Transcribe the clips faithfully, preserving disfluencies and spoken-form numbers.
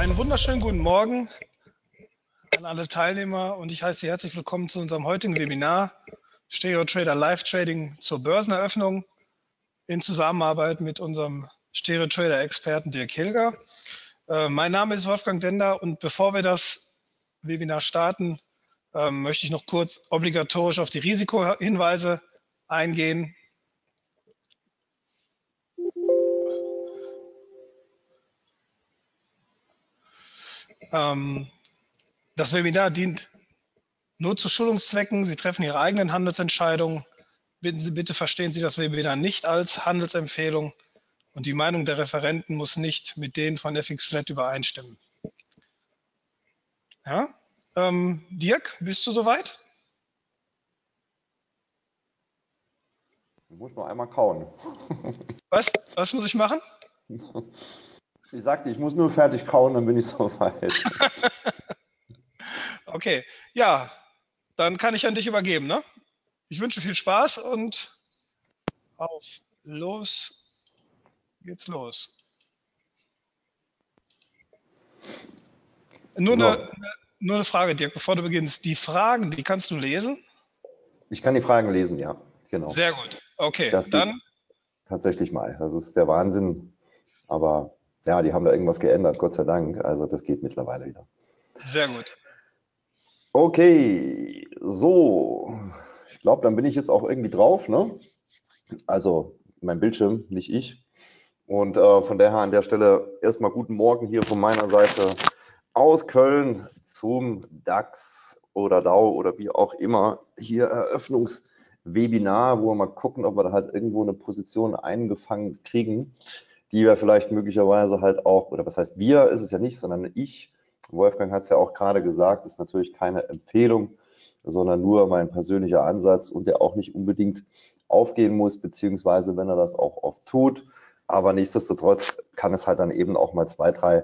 einen wunderschönen guten Morgen an alle Teilnehmer und ich heiße Sie herzlich willkommen zu unserem heutigen Webinar Stereo Trader Live Trading zur Börseneröffnung in Zusammenarbeit mit unserem Stereo Trader Experten Dirk Hilger. Äh, mein Name ist Wolfgang Dender und bevor wir das Webinar starten, äh, möchte ich noch kurz obligatorisch auf die Risikohinweise eingehen. Ähm, das Webinar dient nur zu Schulungszwecken. Sie treffen Ihre eigenen Handelsentscheidungen. Bitten Sie bitte, verstehen Sie das Webinar nicht als Handelsempfehlung und die Meinung der Referenten muss nicht mit denen von F X Flat übereinstimmen. Ja? Ähm, Dirk, bist du soweit? Ich muss noch einmal kauen. Was? Was muss ich machen? Ich sagte, ich muss nur fertig kauen, dann bin ich soweit. Okay, ja, dann kann ich an dich übergeben. Ne? Ich wünsche viel Spaß und auf los geht's los. Nur, So. eine, nur eine Frage, Dirk, bevor du beginnst. Die Fragen, die kannst du lesen? Ich kann die Fragen lesen, ja, genau. Sehr gut. Okay, das dann. Tatsächlich mal. Das ist der Wahnsinn. Aber ja, die haben da irgendwas geändert, Gott sei Dank. Also das geht mittlerweile wieder. Sehr gut. Okay, so. Ich glaube, dann bin ich jetzt auch irgendwie drauf, ne? Also mein Bildschirm, nicht ich. Und äh, von daher an der Stelle erstmal guten Morgen hier von meiner Seite aus Köln zum DAX oder D A O oder wie auch immer. Hier Eröffnungswebinar, wo wir mal gucken, ob wir da halt irgendwo eine Position eingefangen kriegen, die wir vielleicht möglicherweise halt auch, oder was heißt wir, ist es ja nicht, sondern ich, Wolfgang hat es ja auch gerade gesagt, ist natürlich keine Empfehlung, sondern nur mein persönlicher Ansatz und der auch nicht unbedingt aufgehen muss, beziehungsweise wenn er das auch oft tut. Aber nichtsdestotrotz kann es halt dann eben auch mal zwei, drei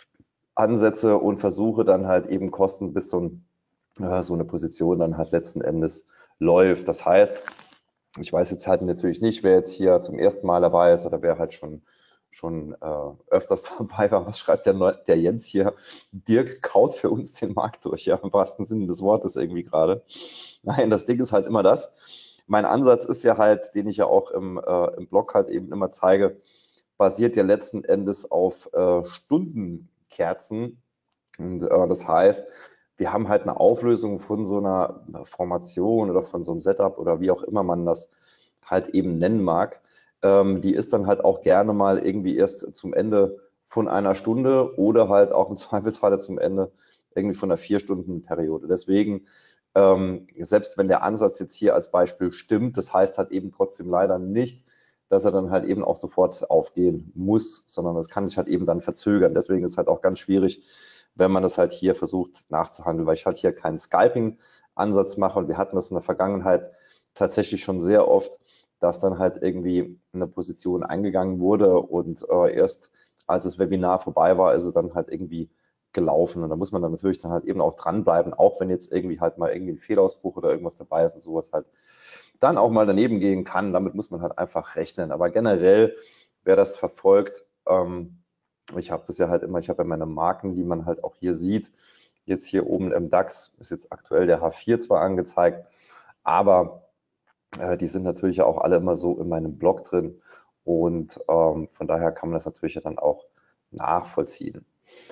Ansätze und Versuche dann halt eben kosten, bis so, ein, äh, so eine Position dann halt letzten Endes läuft. Das heißt, ich weiß jetzt halt natürlich nicht, wer jetzt hier zum ersten Mal dabei ist oder wer halt schon, schon äh, öfters dabei war. Was schreibt der, der Jens hier? Dirk kaut für uns den Markt durch, ja, im wahrsten Sinne des Wortes irgendwie gerade. Nein, das Ding ist halt immer das. Mein Ansatz ist ja halt, den ich ja auch im, äh, im Blog halt eben immer zeige, basiert ja letzten Endes auf äh, Stundenkerzen. Und äh, das heißt, wir haben halt eine Auflösung von so einer Formation oder von so einem Setup oder wie auch immer man das halt eben nennen mag. Ähm, die ist dann halt auch gerne mal irgendwie erst zum Ende von einer Stunde oder halt auch im Zweifelsfall zum Ende irgendwie von einer vier Stunden Periode. Deswegen, ähm, selbst wenn der Ansatz jetzt hier als Beispiel stimmt, das heißt halt eben trotzdem leider nicht, dass er dann halt eben auch sofort aufgehen muss, sondern das kann sich halt eben dann verzögern. Deswegen ist es halt auch ganz schwierig, wenn man das halt hier versucht nachzuhandeln, weil ich halt hier keinen Scalping-Ansatz mache und wir hatten das in der Vergangenheit tatsächlich schon sehr oft, dass dann halt irgendwie eine Position eingegangen wurde und äh, erst als das Webinar vorbei war, ist es dann halt irgendwie gelaufen und da muss man dann natürlich dann halt eben auch dranbleiben, auch wenn jetzt irgendwie halt mal irgendwie ein Fehlausbruch oder irgendwas dabei ist und sowas halt dann auch mal daneben gehen kann. Damit muss man halt einfach rechnen. Aber generell, wer das verfolgt, ähm, ich habe das ja halt immer, ich habe ja meine Marken, die man halt auch hier sieht. Jetzt hier oben im DAX ist jetzt aktuell der H vier zwar angezeigt, aber äh, die sind natürlich auch alle immer so in meinem Blog drin und ähm, von daher kann man das natürlich dann auch nachvollziehen,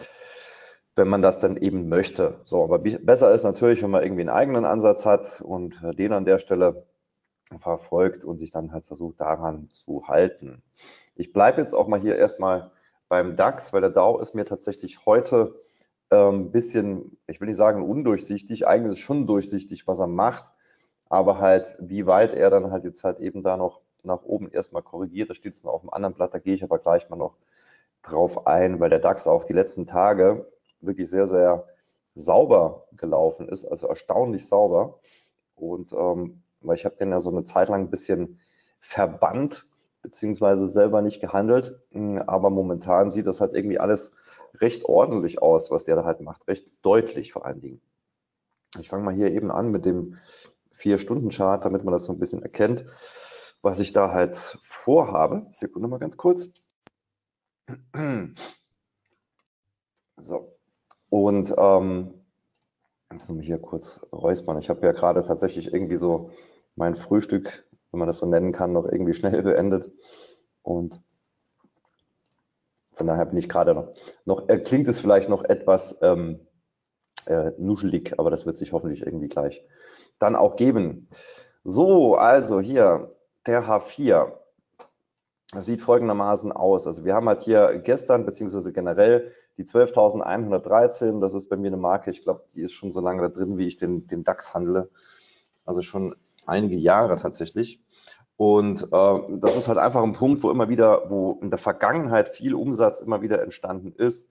wenn man das dann eben möchte. So, aber besser ist natürlich, wenn man irgendwie einen eigenen Ansatz hat und den an der Stelle verfolgt und sich dann halt versucht, daran zu halten. Ich bleibe jetzt auch mal hier erstmal beim DAX, weil der D A O ist mir tatsächlich heute ein ähm, bisschen, ich will nicht sagen undurchsichtig, eigentlich ist es schon durchsichtig, was er macht, aber halt, wie weit er dann halt jetzt halt eben da noch nach oben erstmal korrigiert, das steht jetzt noch auf dem anderen Blatt, da gehe ich aber gleich mal noch drauf ein, weil der DAX auch die letzten Tage wirklich sehr, sehr sauber gelaufen ist, also erstaunlich sauber und ähm, weil ich habe den ja so eine Zeit lang ein bisschen verbannt, beziehungsweise selber nicht gehandelt, aber momentan sieht das halt irgendwie alles recht ordentlich aus, was der da halt macht, recht deutlich vor allen Dingen. Ich fange mal hier eben an mit dem vier Stunden Chart, damit man das so ein bisschen erkennt, was ich da halt vorhabe. Sekunde mal ganz kurz. So. Und ähm, ich muss mich hier kurz räuspern. Ich habe ja gerade tatsächlich irgendwie so mein Frühstück, wenn man das so nennen kann, noch irgendwie schnell beendet. Und von daher bin ich gerade noch, noch äh, klingt es vielleicht noch etwas ähm, äh, nuschelig, aber das wird sich hoffentlich irgendwie gleich dann auch geben. So, also hier der H vier. Das sieht folgendermaßen aus. Also wir haben halt hier gestern beziehungsweise generell die zwölftausendeinhundertdreizehn. Das ist bei mir eine Marke, ich glaube, die ist schon so lange da drin, wie ich den, den DAX handle. Also schon einige Jahre tatsächlich. Und äh, das ist halt einfach ein Punkt, wo immer wieder, wo in der Vergangenheit viel Umsatz immer wieder entstanden ist.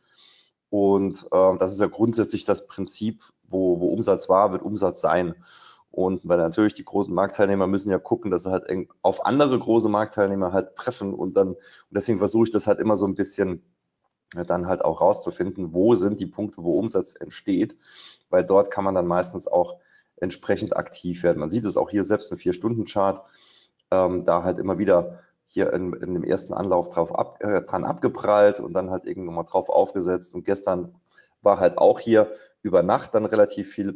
Und äh, das ist ja grundsätzlich das Prinzip, wo, wo Umsatz war, wird Umsatz sein. Und weil natürlich die großen Marktteilnehmer müssen ja gucken, dass sie halt auf andere große Marktteilnehmer halt treffen. Und dann, und deswegen versuche ich das halt immer so ein bisschen dann halt auch rauszufinden, wo sind die Punkte, wo Umsatz entsteht, weil dort kann man dann meistens auch entsprechend aktiv werden. Man sieht es auch hier selbst im vier-Stunden-Chart, ähm, da halt immer wieder hier in, in dem ersten Anlauf drauf ab, äh, dran abgeprallt und dann halt irgendwann mal drauf aufgesetzt. Und gestern war halt auch hier über Nacht dann relativ viel,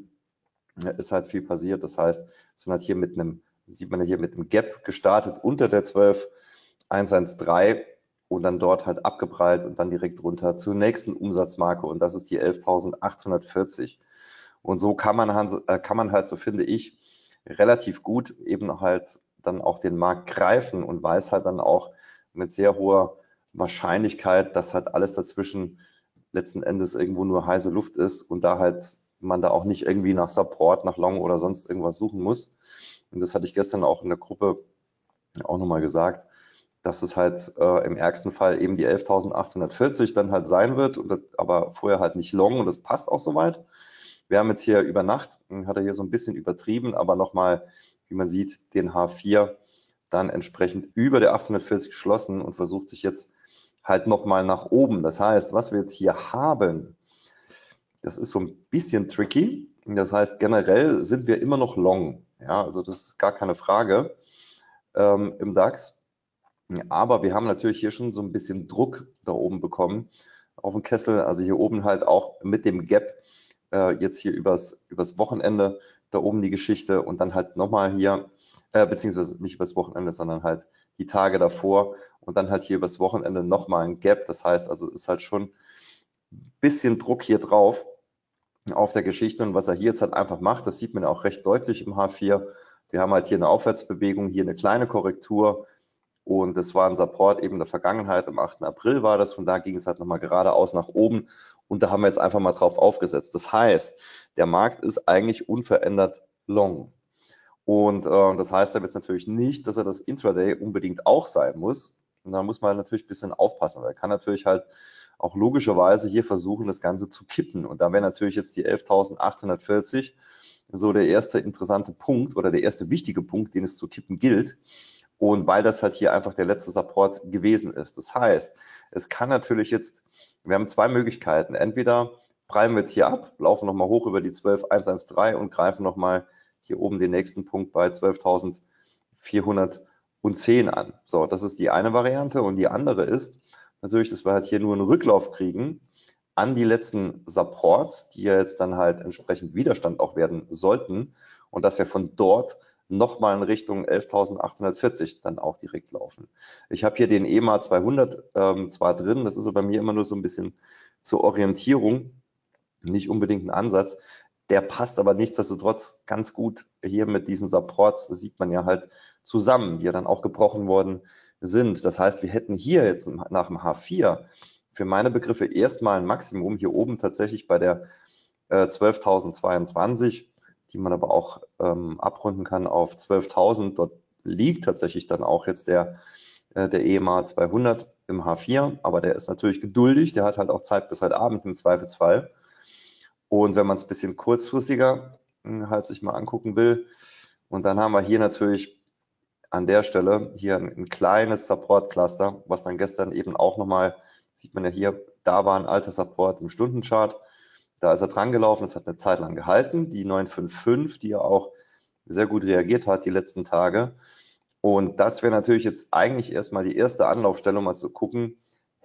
ist halt viel passiert. Das heißt, es sind halt hier mit einem, sieht man ja hier mit einem Gap gestartet unter der zwölf hundertzdreizehn und dann dort halt abgeprallt und dann direkt runter zur nächsten Umsatzmarke und das ist die elftausendachthundertvierzig. Und so kann man, halt, kann man halt, so finde ich, relativ gut eben halt dann auch den Markt greifen und weiß halt dann auch mit sehr hoher Wahrscheinlichkeit, dass halt alles dazwischen letzten Endes irgendwo nur heiße Luft ist und da halt man da auch nicht irgendwie nach Support, nach Long oder sonst irgendwas suchen muss. Und das hatte ich gestern auch in der Gruppe auch nochmal gesagt, dass es halt äh, im ärgsten Fall eben die elftausendachthundertvierzig dann halt sein wird, und das, aber vorher halt nicht Long und das passt auch soweit. Wir haben jetzt hier über Nacht, hat er hier so ein bisschen übertrieben, aber nochmal, wie man sieht, den H vier dann entsprechend über der achthundertvierzig geschlossen und versucht sich jetzt halt nochmal nach oben. Das heißt, was wir jetzt hier haben, das ist so ein bisschen tricky. Das heißt, generell sind wir immer noch long. Ja, also das ist gar keine Frage ähm, im DAX. Aber wir haben natürlich hier schon so ein bisschen Druck da oben bekommen auf dem Kessel. Also hier oben halt auch mit dem Gap äh, jetzt hier übers, übers Wochenende da oben die Geschichte und dann halt nochmal hier, äh, beziehungsweise nicht übers Wochenende, sondern halt die Tage davor und dann halt hier übers Wochenende nochmal ein Gap. Das heißt also, ist halt schon ein bisschen Druck hier drauf auf der Geschichte und was er hier jetzt halt einfach macht, das sieht man auch recht deutlich im H vier. Wir haben halt hier eine Aufwärtsbewegung, hier eine kleine Korrektur und das war ein Support eben der Vergangenheit, am achten April war das, von da ging es halt nochmal geradeaus nach oben und da haben wir jetzt einfach mal drauf aufgesetzt. Das heißt, der Markt ist eigentlich unverändert long. Und äh, das heißt aber jetzt natürlich nicht, dass er das Intraday unbedingt auch sein muss. Und da muss man natürlich ein bisschen aufpassen, weil er kann natürlich halt auch logischerweise hier versuchen, das Ganze zu kippen. Und da wäre natürlich jetzt die elftausendachthundertvierzig so der erste interessante Punkt oder der erste wichtige Punkt, den es zu kippen gilt. Und weil das halt hier einfach der letzte Support gewesen ist. Das heißt, es kann natürlich jetzt, wir haben zwei Möglichkeiten. Entweder prallen wir jetzt hier ab, laufen nochmal hoch über die zwölf hundertzehn und greifen nochmal hier oben den nächsten Punkt bei zwölftausendvierhundertzehn an. So, das ist die eine Variante. Und die andere ist natürlich, dass wir halt hier nur einen Rücklauf kriegen an die letzten Supports, die ja jetzt dann halt entsprechend Widerstand auch werden sollten. Und dass wir von dort nochmal in Richtung elftausendachthundertvierzig dann auch direkt laufen. Ich habe hier den E M A zweihundert ähm, zwar drin, das ist so bei mir immer nur so ein bisschen zur Orientierung, nicht unbedingt ein Ansatz. Der passt aber nichtsdestotrotz ganz gut hier mit diesen Supports, das sieht man ja halt zusammen, die ja dann auch gebrochen worden sind. Das heißt, wir hätten hier jetzt nach dem H vier für meine Begriffe erstmal ein Maximum hier oben tatsächlich bei der äh, zwölftausendzweiundzwanzig, die man aber auch ähm, abrunden kann auf zwölftausend. Dort liegt tatsächlich dann auch jetzt der, äh, der E M A zweihundert im H vier, aber der ist natürlich geduldig, der hat halt auch Zeit bis heute Abend im Zweifelsfall. Und wenn man es ein bisschen kurzfristiger halt sich mal angucken will, und dann haben wir hier natürlich an der Stelle hier ein, ein kleines Support-Cluster, was dann gestern eben auch nochmal, sieht man ja hier, da war ein alter Support im Stundenchart, da ist er dran gelaufen, das hat eine Zeit lang gehalten, die neun fünf fünf, die ja auch sehr gut reagiert hat die letzten Tage. Und das wäre natürlich jetzt eigentlich erstmal die erste Anlaufstelle, um mal zu gucken,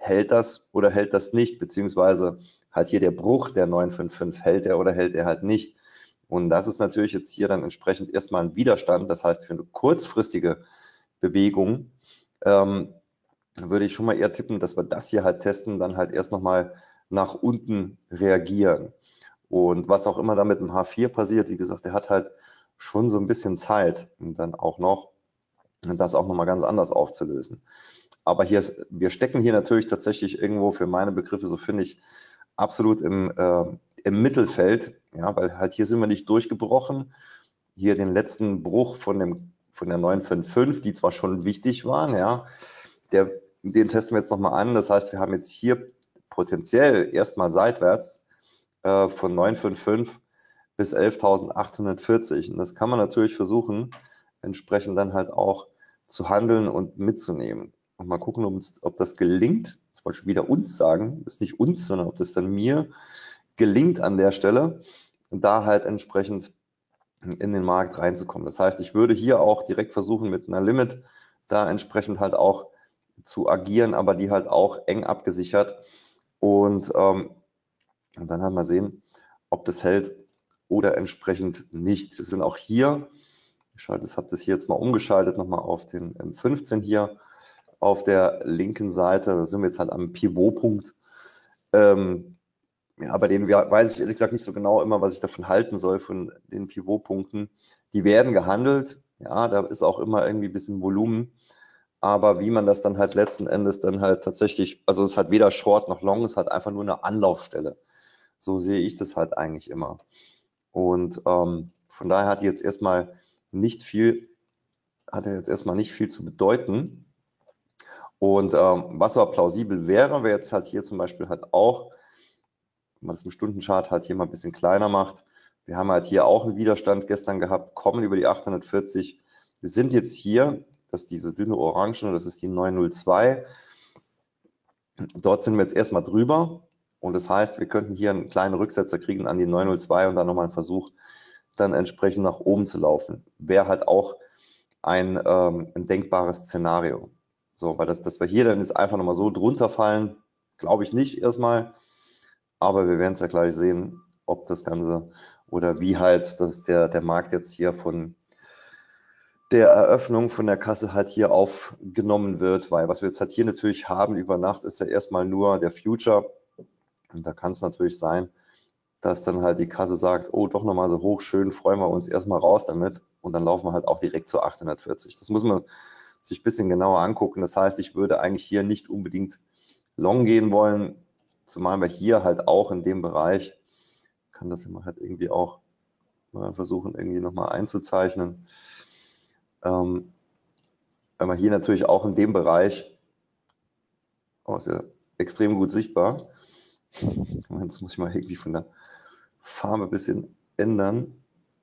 hält das oder hält das nicht, beziehungsweise halt hier der Bruch der neun fünf fünf, hält er oder hält er halt nicht. Und das ist natürlich jetzt hier dann entsprechend erstmal ein Widerstand, das heißt für eine kurzfristige Bewegung ähm, würde ich schon mal eher tippen, dass wir das hier halt testen, dann halt erst nochmal nach unten reagieren. Und was auch immer da mit dem H vier passiert, wie gesagt, der hat halt schon so ein bisschen Zeit, und dann auch noch das auch nochmal ganz anders aufzulösen. Aber hier ist, wir stecken hier natürlich tatsächlich irgendwo für meine Begriffe, so finde ich, absolut im, äh, im Mittelfeld, ja, weil halt hier sind wir nicht durchgebrochen. Hier den letzten Bruch von dem von der neun fünf fünf, die zwar schon wichtig waren, ja, der, den testen wir jetzt nochmal an. Das heißt, wir haben jetzt hier potenziell erstmal seitwärts äh, von neun fünf fünf bis elftausendachthundertvierzig. Und das kann man natürlich versuchen, entsprechend dann halt auch zu handeln und mitzunehmen. Und mal gucken, ob, uns, ob das gelingt. Jetzt wollte ich wieder uns sagen, das ist nicht uns, sondern ob das dann mir gelingt an der Stelle, da halt entsprechend in den Markt reinzukommen. Das heißt, ich würde hier auch direkt versuchen, mit einer Limit da entsprechend halt auch zu agieren, aber die halt auch eng abgesichert. Und, ähm, und dann halt mal sehen, ob das hält oder entsprechend nicht. Wir sind auch hier, ich schalte, das habe das hier jetzt mal umgeschaltet, nochmal auf den M fünfzehn hier auf der linken Seite. Da sind wir jetzt halt am Pivotpunkt. Ähm, ja, bei denen weiß ich ehrlich gesagt nicht so genau immer, was ich davon halten soll, von den Pivotpunkten. Die werden gehandelt, ja, da ist auch immer irgendwie ein bisschen Volumen, aber wie man das dann halt letzten Endes dann halt tatsächlich, also es hat weder Short noch Long, es hat einfach nur eine Anlaufstelle. So sehe ich das halt eigentlich immer. Und ähm, von daher hat die jetzt erstmal nicht viel, hat er jetzt erstmal nicht viel zu bedeuten. Und ähm, was aber plausibel wäre, wäre jetzt halt hier zum Beispiel halt auch, wenn man das im Stundenchart halt hier mal ein bisschen kleiner macht. Wir haben halt hier auch einen Widerstand gestern gehabt, kommen über die achthundertvierzig. Wir sind jetzt hier, das ist diese dünne Orange, das ist die neun null zwei. Dort sind wir jetzt erstmal drüber. Und das heißt, wir könnten hier einen kleinen Rücksetzer kriegen an die neun null zwei und dann nochmal einen Versuch, dann entsprechend nach oben zu laufen. Wäre halt auch ein, ähm, ein denkbares Szenario. So, weil das, dass wir hier dann jetzt einfach nochmal so drunter fallen, glaube ich nicht erstmal. Aber wir werden es ja gleich sehen, ob das Ganze oder wie halt dass der, der Markt jetzt hier von der Eröffnung von der Kasse halt hier aufgenommen wird, weil was wir jetzt halt hier natürlich haben über Nacht ist ja erstmal nur der Future. Und da kann es natürlich sein, dass dann halt die Kasse sagt, oh, doch nochmal so hoch, schön, freuen wir uns erstmal raus damit. Und dann laufen wir halt auch direkt zu achthundertvierzig. Das muss man sich ein bisschen genauer angucken. Das heißt, ich würde eigentlich hier nicht unbedingt long gehen wollen, zumal wir hier halt auch in dem Bereich, kann das immer halt irgendwie auch mal versuchen, irgendwie nochmal einzuzeichnen. Ähm, wenn wir hier natürlich auch in dem Bereich, oh, ist ja extrem gut sichtbar. Das muss ich mal irgendwie von der Farbe ein bisschen ändern.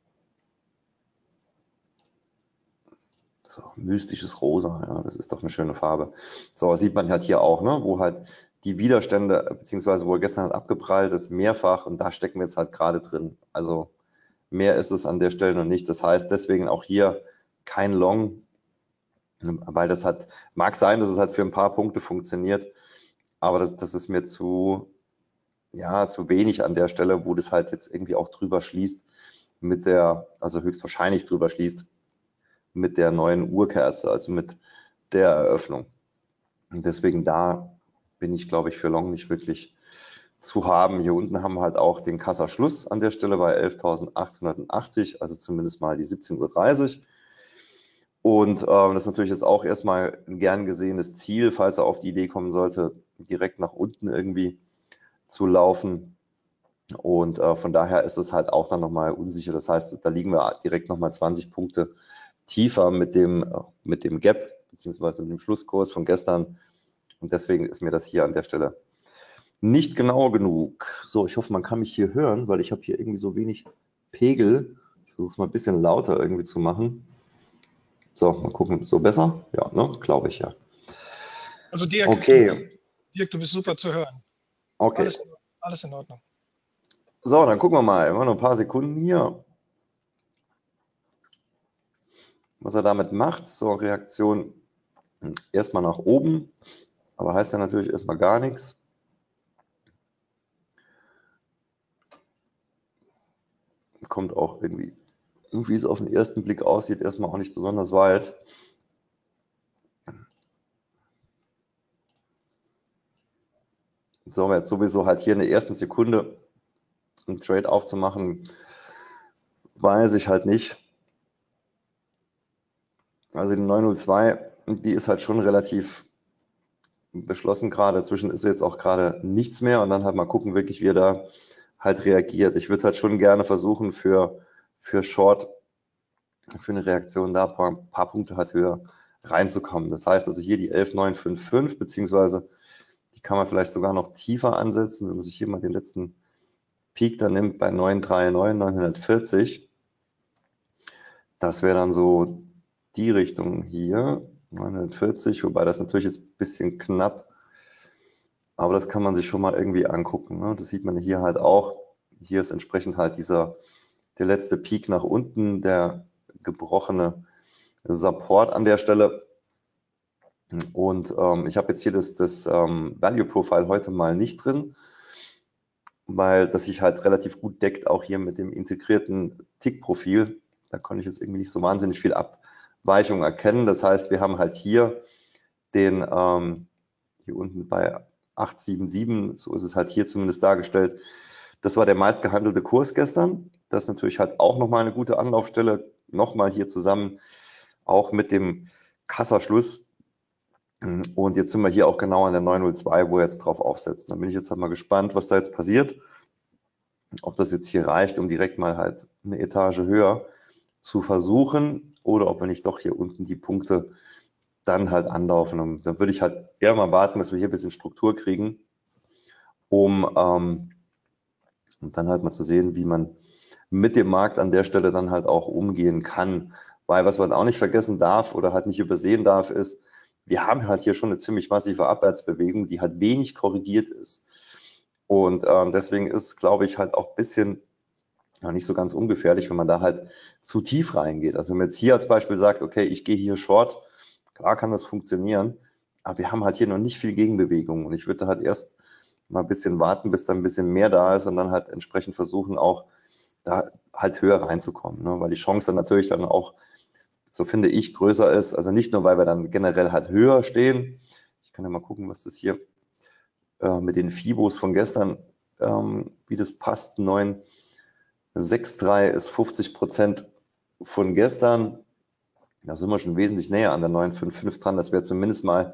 So, mystisches Rosa, ja, das ist doch eine schöne Farbe. So, sieht man halt hier auch, ne, wo halt die Widerstände, beziehungsweise wo er gestern hat abgeprallt ist, mehrfach, und da stecken wir jetzt halt gerade drin. Also mehr ist es an der Stelle noch nicht. Das heißt, deswegen auch hier kein Long, weil das hat, mag sein, dass es halt für ein paar Punkte funktioniert, aber das, das ist mir zu, ja, zu wenig an der Stelle, wo das halt jetzt irgendwie auch drüber schließt mit der, also höchstwahrscheinlich drüber schließt mit der neuen Uhrkerze, also mit der Eröffnung. Und deswegen da bin ich, glaube ich, für Long nicht wirklich zu haben. Hier unten haben wir halt auch den Kassaschluss an der Stelle bei elftausendachthundertachtzig, also zumindest mal die siebzehn Uhr dreißig. Und äh, das ist natürlich jetzt auch erstmal ein gern gesehenes Ziel, falls er auf die Idee kommen sollte, direkt nach unten irgendwie zu laufen. Und äh, von daher ist es halt auch dann nochmal unsicher. Das heißt, da liegen wir direkt nochmal zwanzig Punkte tiefer mit dem, mit dem Gap, beziehungsweise mit dem Schlusskurs von gestern. Und deswegen ist mir das hier an der Stelle nicht genau genug. So, ich hoffe, man kann mich hier hören, weil ich habe hier irgendwie so wenig Pegel. Ich versuche es mal ein bisschen lauter irgendwie zu machen. So, mal gucken, so besser? Ja, ne? Glaube ich ja. Also Dirk, okay. Dirk, du bist super zu hören. Okay. Alles, alles in Ordnung. So, dann gucken wir mal. Wir haben noch ein paar Sekunden hier. Was er damit macht, so Reaktion erstmal nach oben. aber heißt ja natürlich erstmal gar nichts. Kommt auch irgendwie, wie es auf den ersten Blick aussieht, erstmal auch nicht besonders weit. So, jetzt sowieso halt hier in der ersten Sekunde einen Trade aufzumachen, weiß ich halt nicht. Also die neun null zwei, die ist halt schon relativ beschlossen gerade. Zwischen ist jetzt auch gerade nichts mehr und dann halt mal gucken wirklich, wie er da halt reagiert. Ich würde halt schon gerne versuchen für, für Short, für eine Reaktion da ein paar, paar Punkte halt höher reinzukommen. Das heißt also hier die elf neun fünf fünf, beziehungsweise die kann man vielleicht sogar noch tiefer ansetzen, wenn man sich hier mal den letzten Peak dann nimmt bei neun drei neun, neunhundertvierzig. Das wäre dann so die Richtung hier, neunhundertvierzig, wobei das natürlich jetzt ein bisschen knapp, aber das kann man sich schon mal irgendwie angucken. Ne? Das sieht man hier halt auch. Hier ist entsprechend halt dieser, der letzte Peak nach unten, der gebrochene Support an der Stelle. Und ähm, ich habe jetzt hier das, das ähm, Value Profile heute mal nicht drin, weil das sich halt relativ gut deckt, auch hier mit dem integrierten Tick-Profil. Da konnte ich jetzt irgendwie nicht so wahnsinnig viel Abweichung erkennen. Das heißt, wir haben halt hier den, ähm, hier unten bei acht sieben sieben, so ist es halt hier zumindest dargestellt. Das war der meistgehandelte Kurs gestern. Das ist natürlich halt auch nochmal eine gute Anlaufstelle. Nochmal hier zusammen, auch mit dem Kassaschluss. Und jetzt sind wir hier auch genau an der neun null zwei, wo er jetzt drauf aufsetzt. Da bin ich jetzt halt mal gespannt, was da jetzt passiert. Ob das jetzt hier reicht, um direkt mal halt eine Etage höher zu versuchen oder ob wir nicht doch hier unten die Punkte dann halt anlaufen. Und dann würde ich halt eher mal warten, dass wir hier ein bisschen Struktur kriegen, um ähm, und dann halt mal zu sehen, wie man mit dem Markt an der Stelle dann halt auch umgehen kann. Weil was man auch nicht vergessen darf oder halt nicht übersehen darf, ist, wir haben halt hier schon eine ziemlich massive Abwärtsbewegung, die halt wenig korrigiert ist. Und ähm, deswegen ist, glaube ich, halt auch ein bisschen ja, nicht so ganz ungefährlich, wenn man da halt zu tief reingeht. Also wenn man jetzt hier als Beispiel sagt, okay, ich gehe hier short, klar kann das funktionieren, aber wir haben halt hier noch nicht viel Gegenbewegung und ich würde halt erst mal ein bisschen warten, bis da ein bisschen mehr da ist und dann halt entsprechend versuchen, auch da halt höher reinzukommen, ne? Weil die Chance dann natürlich dann auch, so finde ich, größer ist. Also nicht nur, weil wir dann generell halt höher stehen. Ich kann ja mal gucken, was das hier äh, mit den Fibos von gestern, ähm, wie das passt. neun sechs drei ist fünfzig Prozent von gestern. Da sind wir schon wesentlich näher an der neun fünf fünf dran. Das wäre zumindest mal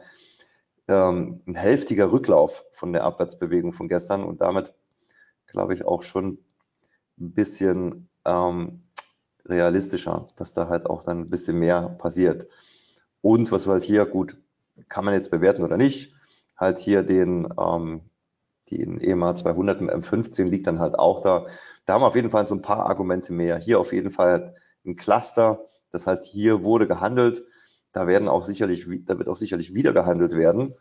ähm, ein hälftiger Rücklauf von der Abwärtsbewegung von gestern und damit, glaube ich, auch schon ein bisschen ähm, realistischer, dass da halt auch dann ein bisschen mehr passiert. Und was wir halt hier, gut, kann man jetzt bewerten oder nicht, halt hier den, ähm, den E M A zweihundert im M fünfzehn liegt dann halt auch da. Da haben wir auf jeden Fall so ein paar Argumente mehr. Hier auf jeden Fall ein Cluster, das heißt, hier wurde gehandelt, da werden auch sicherlich, da wird auch sicherlich wieder gehandelt werden,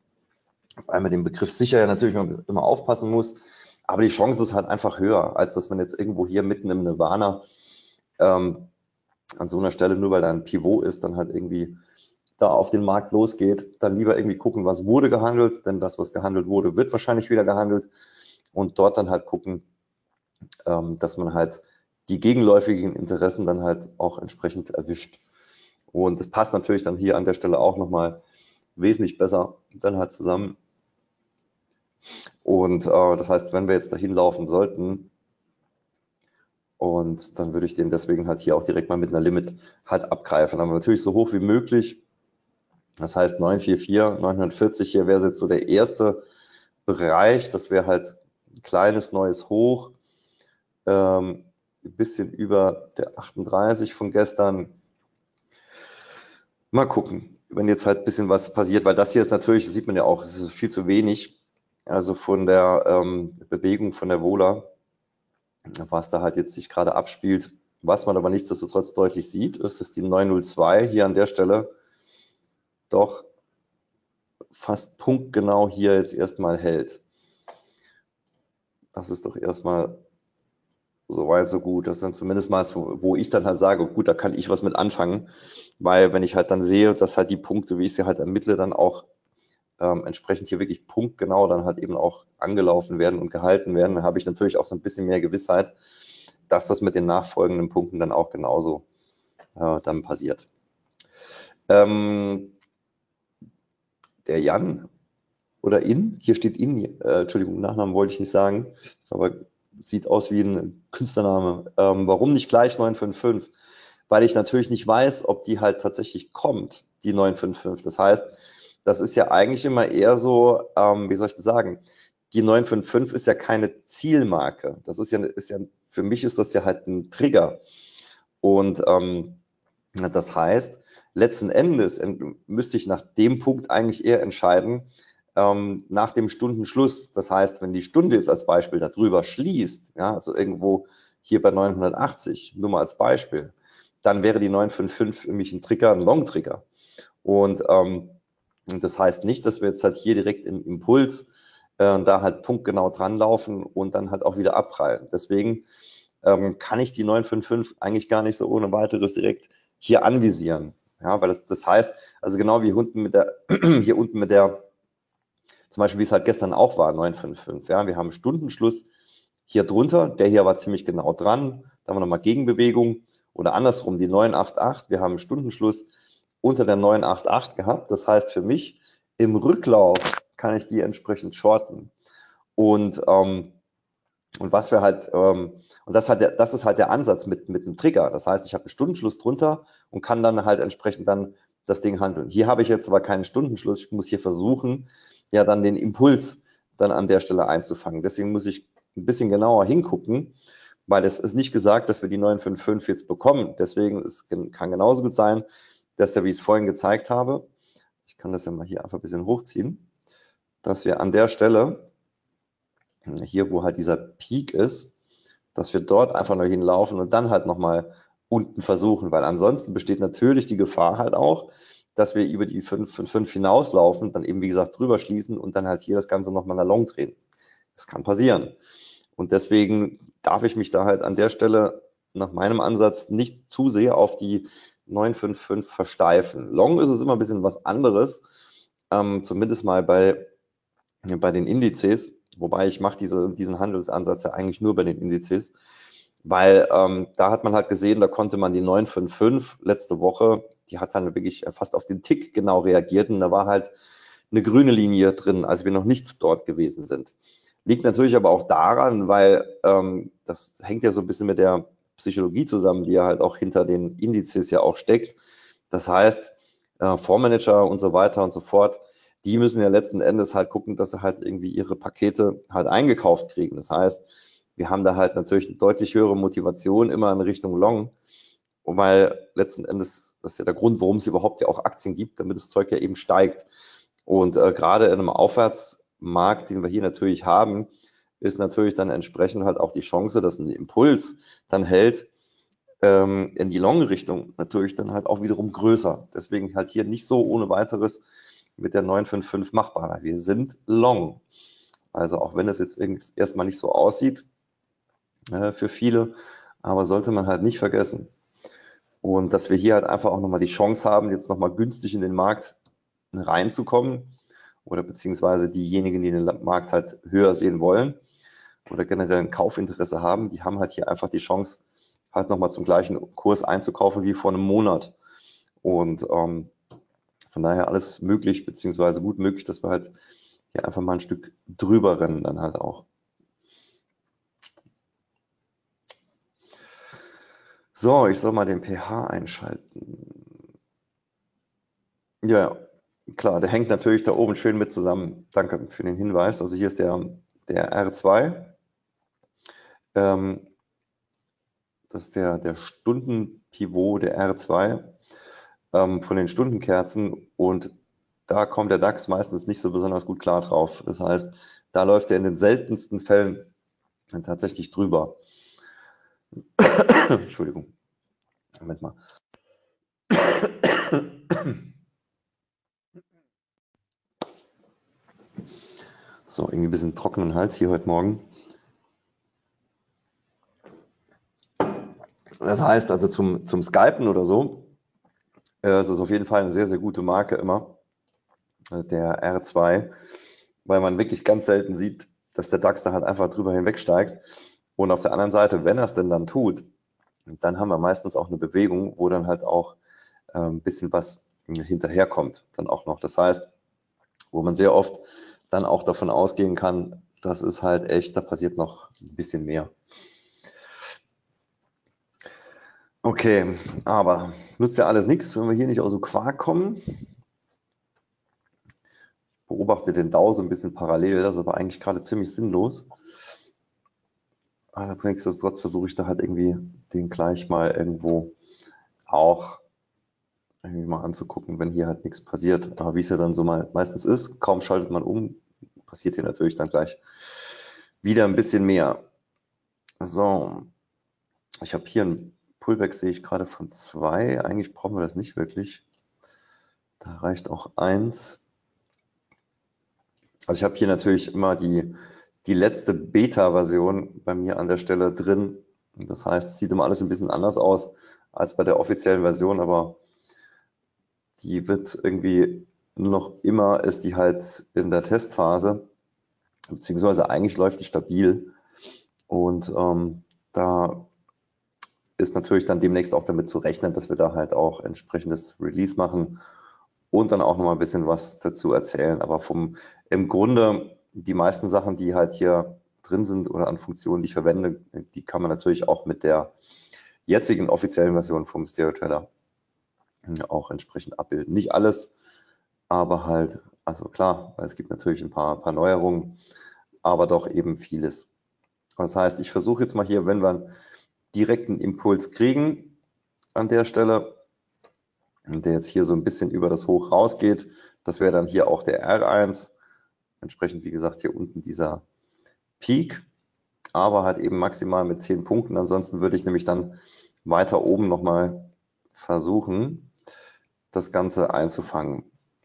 weil man den Begriff sicher ja natürlich immer aufpassen muss. Aber die Chance ist halt einfach höher, als dass man jetzt irgendwo hier mitten im Nirvana ähm, an so einer Stelle, nur weil da ein Pivot ist, dann halt irgendwie da auf den Markt losgeht. Dann lieber irgendwie gucken, was wurde gehandelt, denn das, was gehandelt wurde, wird wahrscheinlich wieder gehandelt. Und dort dann halt gucken, ähm, dass man halt die gegenläufigen Interessen dann halt auch entsprechend erwischt. Und das passt natürlich dann hier an der Stelle auch nochmal wesentlich besser dann halt zusammen. Und äh, das heißt, wenn wir jetzt dahin laufen sollten, und dann würde ich den deswegen halt hier auch direkt mal mit einer Limit halt abgreifen. Aber natürlich so hoch wie möglich. Das heißt neun vier vier, neunhundertvierzig, hier wäre jetzt so der erste Bereich. Das wäre halt ein kleines neues Hoch. Ähm, ein bisschen über der achtunddreißig von gestern. Mal gucken, wenn jetzt halt ein bisschen was passiert, weil das hier ist natürlich, das sieht man ja auch, es ist viel zu wenig. Also von der ähm, Bewegung von der Vola, was da halt jetzt sich gerade abspielt. Was man aber nichtsdestotrotz deutlich sieht, ist, dass die neun null zwei hier an der Stelle doch fast punktgenau hier jetzt erstmal hält. Das ist doch erstmal so weit, so gut. Das ist dann zumindest mal, wo ich dann halt sage, gut, da kann ich was mit anfangen, weil wenn ich halt dann sehe, dass halt die Punkte, wie ich sie halt ermittle, dann auch ähm, entsprechend hier wirklich punktgenau dann halt eben auch angelaufen werden und gehalten werden, dann habe ich natürlich auch so ein bisschen mehr Gewissheit, dass das mit den nachfolgenden Punkten dann auch genauso äh, dann passiert. Ähm, der Jan oder In, hier steht In, äh, Entschuldigung, Nachnamen wollte ich nicht sagen, aber sieht aus wie ein Künstlername. Ähm, warum nicht gleich neun fünf fünf? Weil ich natürlich nicht weiß, ob die halt tatsächlich kommt, die neun fünf fünf. Das heißt, das ist ja eigentlich immer eher so, ähm, wie soll ich das sagen? Die neun fünf fünf ist ja keine Zielmarke. Das ist ja, ist ja, für mich ist das ja halt ein Trigger. Und ähm, das heißt, letzten Endes müsste ich nach dem Punkt eigentlich eher entscheiden, ähm, nach dem Stundenschluss. Das heißt, wenn die Stunde jetzt als Beispiel darüber schließt, ja, also irgendwo hier bei neunhundertachtzig, nur mal als Beispiel, dann wäre die neun fünf fünf für mich ein Trigger, ein Long-Trigger. Und ähm, das heißt nicht, dass wir jetzt halt hier direkt im Impuls äh, da halt punktgenau dran laufen und dann halt auch wieder abprallen. Deswegen ähm, kann ich die neun fünf fünf eigentlich gar nicht so ohne weiteres direkt hier anvisieren. Ja, weil das, das heißt, also genau wie unten mit der, hier unten mit der, zum Beispiel wie es halt gestern auch war, neun fünf fünf. Ja, wir haben Stundenschluss hier drunter, der hier war ziemlich genau dran. Da haben wir nochmal Gegenbewegung oder andersrum die neun acht acht. Wir haben Stundenschluss unter der neun acht acht gehabt. Das heißt für mich, im Rücklauf kann ich die entsprechend shorten. Und, ähm, und was wir halt, ähm, und das, hat der, das ist halt der Ansatz mit, mit dem Trigger. Das heißt, ich habe einen Stundenschluss drunter und kann dann halt entsprechend dann das Ding handeln. Hier habe ich jetzt aber keinen Stundenschluss. Ich muss hier versuchen, ja dann den Impuls dann an der Stelle einzufangen. Deswegen muss ich ein bisschen genauer hingucken, weil es ist nicht gesagt, dass wir die neun fünf fünf jetzt bekommen. Deswegen es kann genauso gut sein, dass er, wie ich es vorhin gezeigt habe, ich kann das ja mal hier einfach ein bisschen hochziehen, dass wir an der Stelle, hier wo halt dieser Peak ist, dass wir dort einfach noch hinlaufen und dann halt nochmal unten versuchen, weil ansonsten besteht natürlich die Gefahr halt auch, dass wir über die fünf fünf fünf hinauslaufen, dann eben wie gesagt drüber schließen und dann halt hier das Ganze nochmal nach Long drehen. Das kann passieren. Und deswegen darf ich mich da halt an der Stelle nach meinem Ansatz nicht zu sehr auf die neun fünf fünf versteifen. Long ist es immer ein bisschen was anderes, ähm, zumindest mal bei, bei den Indizes, wobei ich mache diese, diesen Handelsansatz ja eigentlich nur bei den Indizes, weil ähm, da hat man halt gesehen, da konnte man die neun fünf fünf letzte Woche, die hat dann wirklich fast auf den Tick genau reagiert und da war halt eine grüne Linie drin, als wir noch nicht dort gewesen sind. Liegt natürlich aber auch daran, weil ähm, das hängt ja so ein bisschen mit der Psychologie zusammen, die ja halt auch hinter den Indizes ja auch steckt. Das heißt, äh, Fondsmanager und so weiter und so fort, die müssen ja letzten Endes halt gucken, dass sie halt irgendwie ihre Pakete halt eingekauft kriegen. Das heißt, wir haben da halt natürlich eine deutlich höhere Motivation immer in Richtung Long, weil letzten Endes, das ist ja der Grund, warum es überhaupt ja auch Aktien gibt, damit das Zeug ja eben steigt. Und äh, gerade in einem Aufwärtsmarkt, den wir hier natürlich haben, ist natürlich dann entsprechend halt auch die Chance, dass ein Impuls dann hält ähm, in die Long-Richtung, natürlich dann halt auch wiederum größer. Deswegen halt hier nicht so ohne weiteres mit der neun fünf fünf machbar. Wir sind Long. Also auch wenn es jetzt erstmal nicht so aussieht äh, für viele, aber sollte man halt nicht vergessen. Und dass wir hier halt einfach auch nochmal die Chance haben, jetzt nochmal günstig in den Markt reinzukommen oder beziehungsweise diejenigen, die den Markt halt höher sehen wollen oder generell ein Kaufinteresse haben, die haben halt hier einfach die Chance, halt nochmal zum gleichen Kurs einzukaufen wie vor einem Monat. Und ähm, von daher alles möglich, beziehungsweise gut möglich, dass wir halt hier einfach mal ein Stück drüber rennen dann halt auch. So, ich soll mal den pH einschalten. Ja, klar, der hängt natürlich da oben schön mit zusammen. Danke für den Hinweis. Also hier ist der, der R zwei. Ähm, das ist der, der Stundenpivot, der R zwei ähm, von den Stundenkerzen. Und da kommt der DAX meistens nicht so besonders gut klar drauf. Das heißt, da läuft er in den seltensten Fällen dann tatsächlich drüber. Entschuldigung. Moment mal. So, irgendwie ein bisschen trockenen Hals hier heute Morgen. Das heißt also zum, zum Skypen oder so, äh, es ist auf jeden Fall eine sehr, sehr gute Marke immer. der R zwei, weil man wirklich ganz selten sieht, dass der DAX da halt einfach drüber hinwegsteigt. Und auf der anderen Seite, wenn er es denn dann tut, dann haben wir meistens auch eine Bewegung, wo dann halt auch äh, ein bisschen was hinterherkommt, dann auch noch. Das heißt, wo man sehr oft dann auch davon ausgehen kann, das ist halt echt, da passiert noch ein bisschen mehr. Okay, aber nutzt ja alles nichts, wenn wir hier nicht aus dem Quark kommen. Beobachte den Dow so ein bisschen parallel, das ist aber eigentlich gerade ziemlich sinnlos. Aber nichtsdestotrotz versuche ich da halt irgendwie den gleich mal irgendwo auch irgendwie mal anzugucken, wenn hier halt nichts passiert. Aber wie es ja dann so mal meistens ist, kaum schaltet man um, passiert hier natürlich dann gleich wieder ein bisschen mehr. So, ich habe hier ein Pullback, sehe ich gerade von zwei. Eigentlich brauchen wir das nicht wirklich. Da reicht auch eins. Also ich habe hier natürlich immer die, die letzte Beta-Version bei mir an der Stelle drin. Das heißt, es sieht immer alles ein bisschen anders aus als bei der offiziellen Version, aber die wird irgendwie noch immer, ist die halt in der Testphase, beziehungsweise eigentlich läuft die stabil. Und ähm, da ist natürlich dann demnächst auch damit zu rechnen, dass wir da halt auch entsprechendes Release machen und dann auch noch mal ein bisschen was dazu erzählen. Aber vom im Grunde die meisten Sachen, die halt hier drin sind oder an Funktionen, die ich verwende, die kann man natürlich auch mit der jetzigen offiziellen Version vom Stereo Trader auch entsprechend abbilden. Nicht alles, aber halt, also klar, weil es gibt natürlich ein paar, paar Neuerungen, aber doch eben vieles. Das heißt, ich versuche jetzt mal hier, wenn wir einen direkten Impuls kriegen an der Stelle, der jetzt hier so ein bisschen über das Hoch rausgeht, das wäre dann hier auch der R eins, entsprechend wie gesagt hier unten dieser Peak, aber halt eben maximal mit zehn Punkten. Ansonsten würde ich nämlich dann weiter oben nochmal versuchen, das Ganze einzufangen.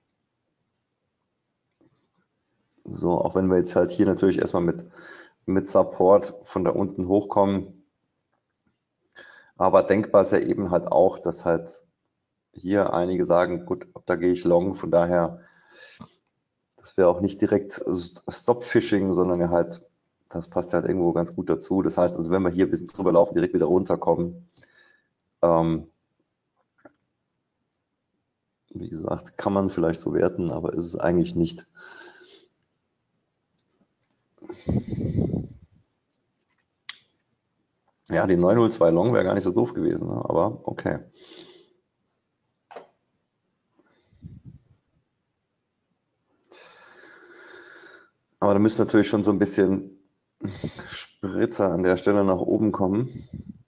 So, auch wenn wir jetzt halt hier natürlich erstmal mit, mit Support von da unten hochkommen. Aber denkbar ist ja eben halt auch, dass halt hier einige sagen, gut, da gehe ich long, von daher, das wäre auch nicht direkt Stop-Fishing, sondern ja halt, das passt halt irgendwo ganz gut dazu. Das heißt also, wenn wir hier ein bisschen drüber laufen, direkt wieder runterkommen, ähm, wie gesagt, kann man vielleicht so werten, aber ist es eigentlich nicht. Ja, die neun null zwei Long wäre gar nicht so doof gewesen, ne? Aber okay. Aber da müsste natürlich schon so ein bisschen Spritzer an der Stelle nach oben kommen.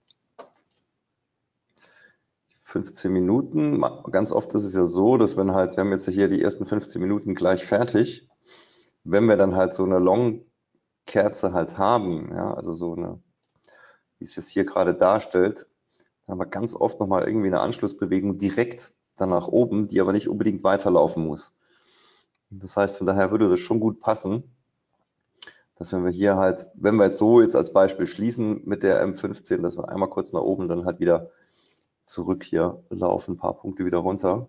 fünfzehn Minuten, ganz oft ist es ja so, dass wenn halt, wir haben jetzt hier die ersten fünfzehn Minuten gleich fertig, wenn wir dann halt so eine Long-Kerze halt haben, ja, also so eine, wie es jetzt hier gerade darstellt, dann haben wir ganz oft nochmal irgendwie eine Anschlussbewegung direkt dann nach oben, die aber nicht unbedingt weiterlaufen muss. Das heißt, von daher würde das schon gut passen, dass wenn wir hier halt, wenn wir jetzt so jetzt als Beispiel schließen mit der M fünfzehn, dass wir einmal kurz nach oben, dann halt wieder zurück hier laufen, ein paar Punkte wieder runter.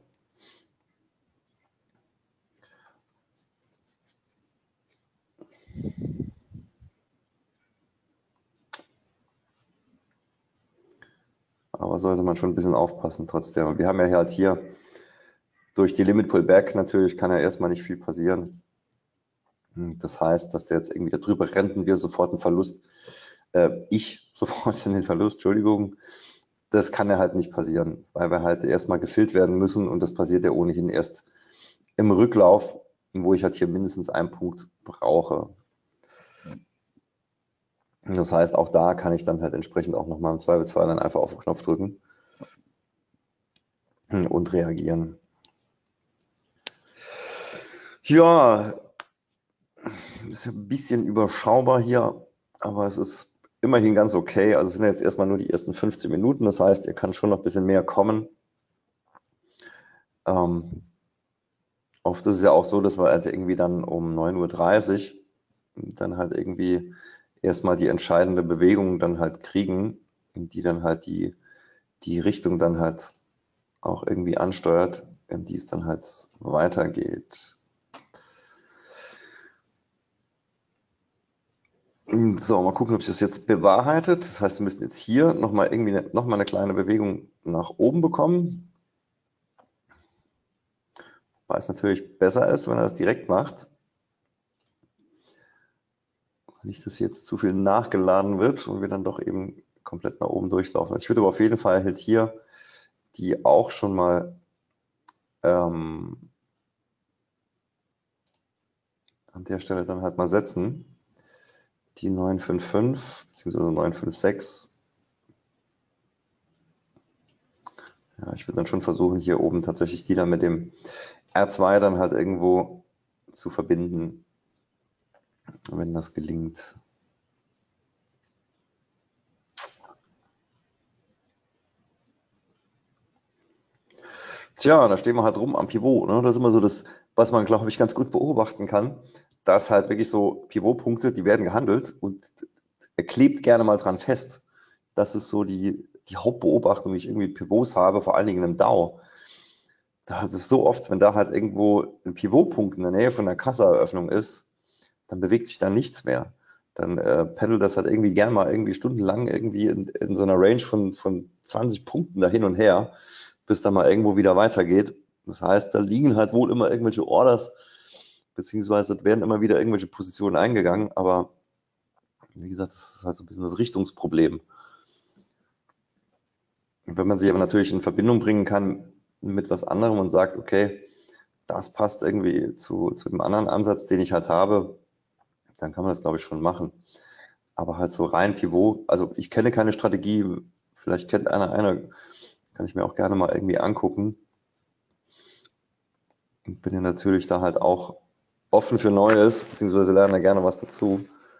Aber sollte man schon ein bisschen aufpassen trotzdem. Wir haben ja halt hier durch die Limit Pullback natürlich kann ja erstmal nicht viel passieren. Das heißt, dass der jetzt irgendwie da drüber rennt und wir sofort einen Verlust, äh, ich sofort in den Verlust, Entschuldigung, das kann ja halt nicht passieren, weil wir halt erstmal gefüllt werden müssen und das passiert ja ohnehin erst im Rücklauf, wo ich halt hier mindestens einen Punkt brauche. Das heißt, auch da kann ich dann halt entsprechend auch nochmal im Zweifelsfall dann einfach auf den Knopf drücken und reagieren. Ja, ist ein bisschen überschaubar hier, aber es ist immerhin ganz okay. Also es sind jetzt erstmal nur die ersten fünfzehn Minuten, das heißt, ihr kann schon noch ein bisschen mehr kommen. Ähm, oft ist es ja auch so, dass wir halt irgendwie dann um neun Uhr dreißig dann halt irgendwie erstmal die entscheidende Bewegung dann halt kriegen, die dann halt die, die Richtung dann halt auch irgendwie ansteuert, in die es dann halt weitergeht. So, mal gucken, ob sich das jetzt bewahrheitet. Das heißt, wir müssen jetzt hier nochmal irgendwie eine, noch mal eine kleine Bewegung nach oben bekommen. Weil es natürlich besser ist, wenn er das direkt macht. Nicht, dass jetzt zu viel nachgeladen wird und wir dann doch eben komplett nach oben durchlaufen. Also ich würde aber auf jeden Fall halt hier die auch schon mal ähm, an der Stelle dann halt mal setzen. Die neun fünf fünf bzw. neun fünf sechs. Ja, ich würde dann schon versuchen, hier oben tatsächlich die dann mit dem R zwei dann halt irgendwo zu verbinden, wenn das gelingt. Tja, da stehen wir halt rum am Pivot. Ne? Das ist immer so das, was man, glaube ich, ganz gut beobachten kann, dass halt wirklich so Pivotpunkte, die werden gehandelt und er klebt gerne mal dran fest. Das ist so die, die Hauptbeobachtung, die ich irgendwie mit Pivots habe, vor allen Dingen im DAO. Da ist es so oft, wenn da halt irgendwo ein Pivotpunkt in der Nähe von der Kassaeröffnung ist, dann bewegt sich da nichts mehr. Dann äh, pendelt das halt irgendwie gern mal irgendwie stundenlang irgendwie in, in so einer Range von, von zwanzig Punkten da hin und her, bis dann mal irgendwo wieder weitergeht. Das heißt, da liegen halt wohl immer irgendwelche Orders, beziehungsweise werden immer wieder irgendwelche Positionen eingegangen, aber wie gesagt, das ist halt so ein bisschen das Richtungsproblem. Wenn man sich aber natürlich in Verbindung bringen kann mit was anderem und sagt, okay, das passt irgendwie zu, zu dem anderen Ansatz, den ich halt habe, dann kann man das, glaube ich, schon machen. Aber halt so rein Pivot, also ich kenne keine Strategie, vielleicht kennt einer eine, kann ich mir auch gerne mal irgendwie angucken. Und bin ja natürlich da halt auch offen für Neues, beziehungsweise lerne da gerne was dazu.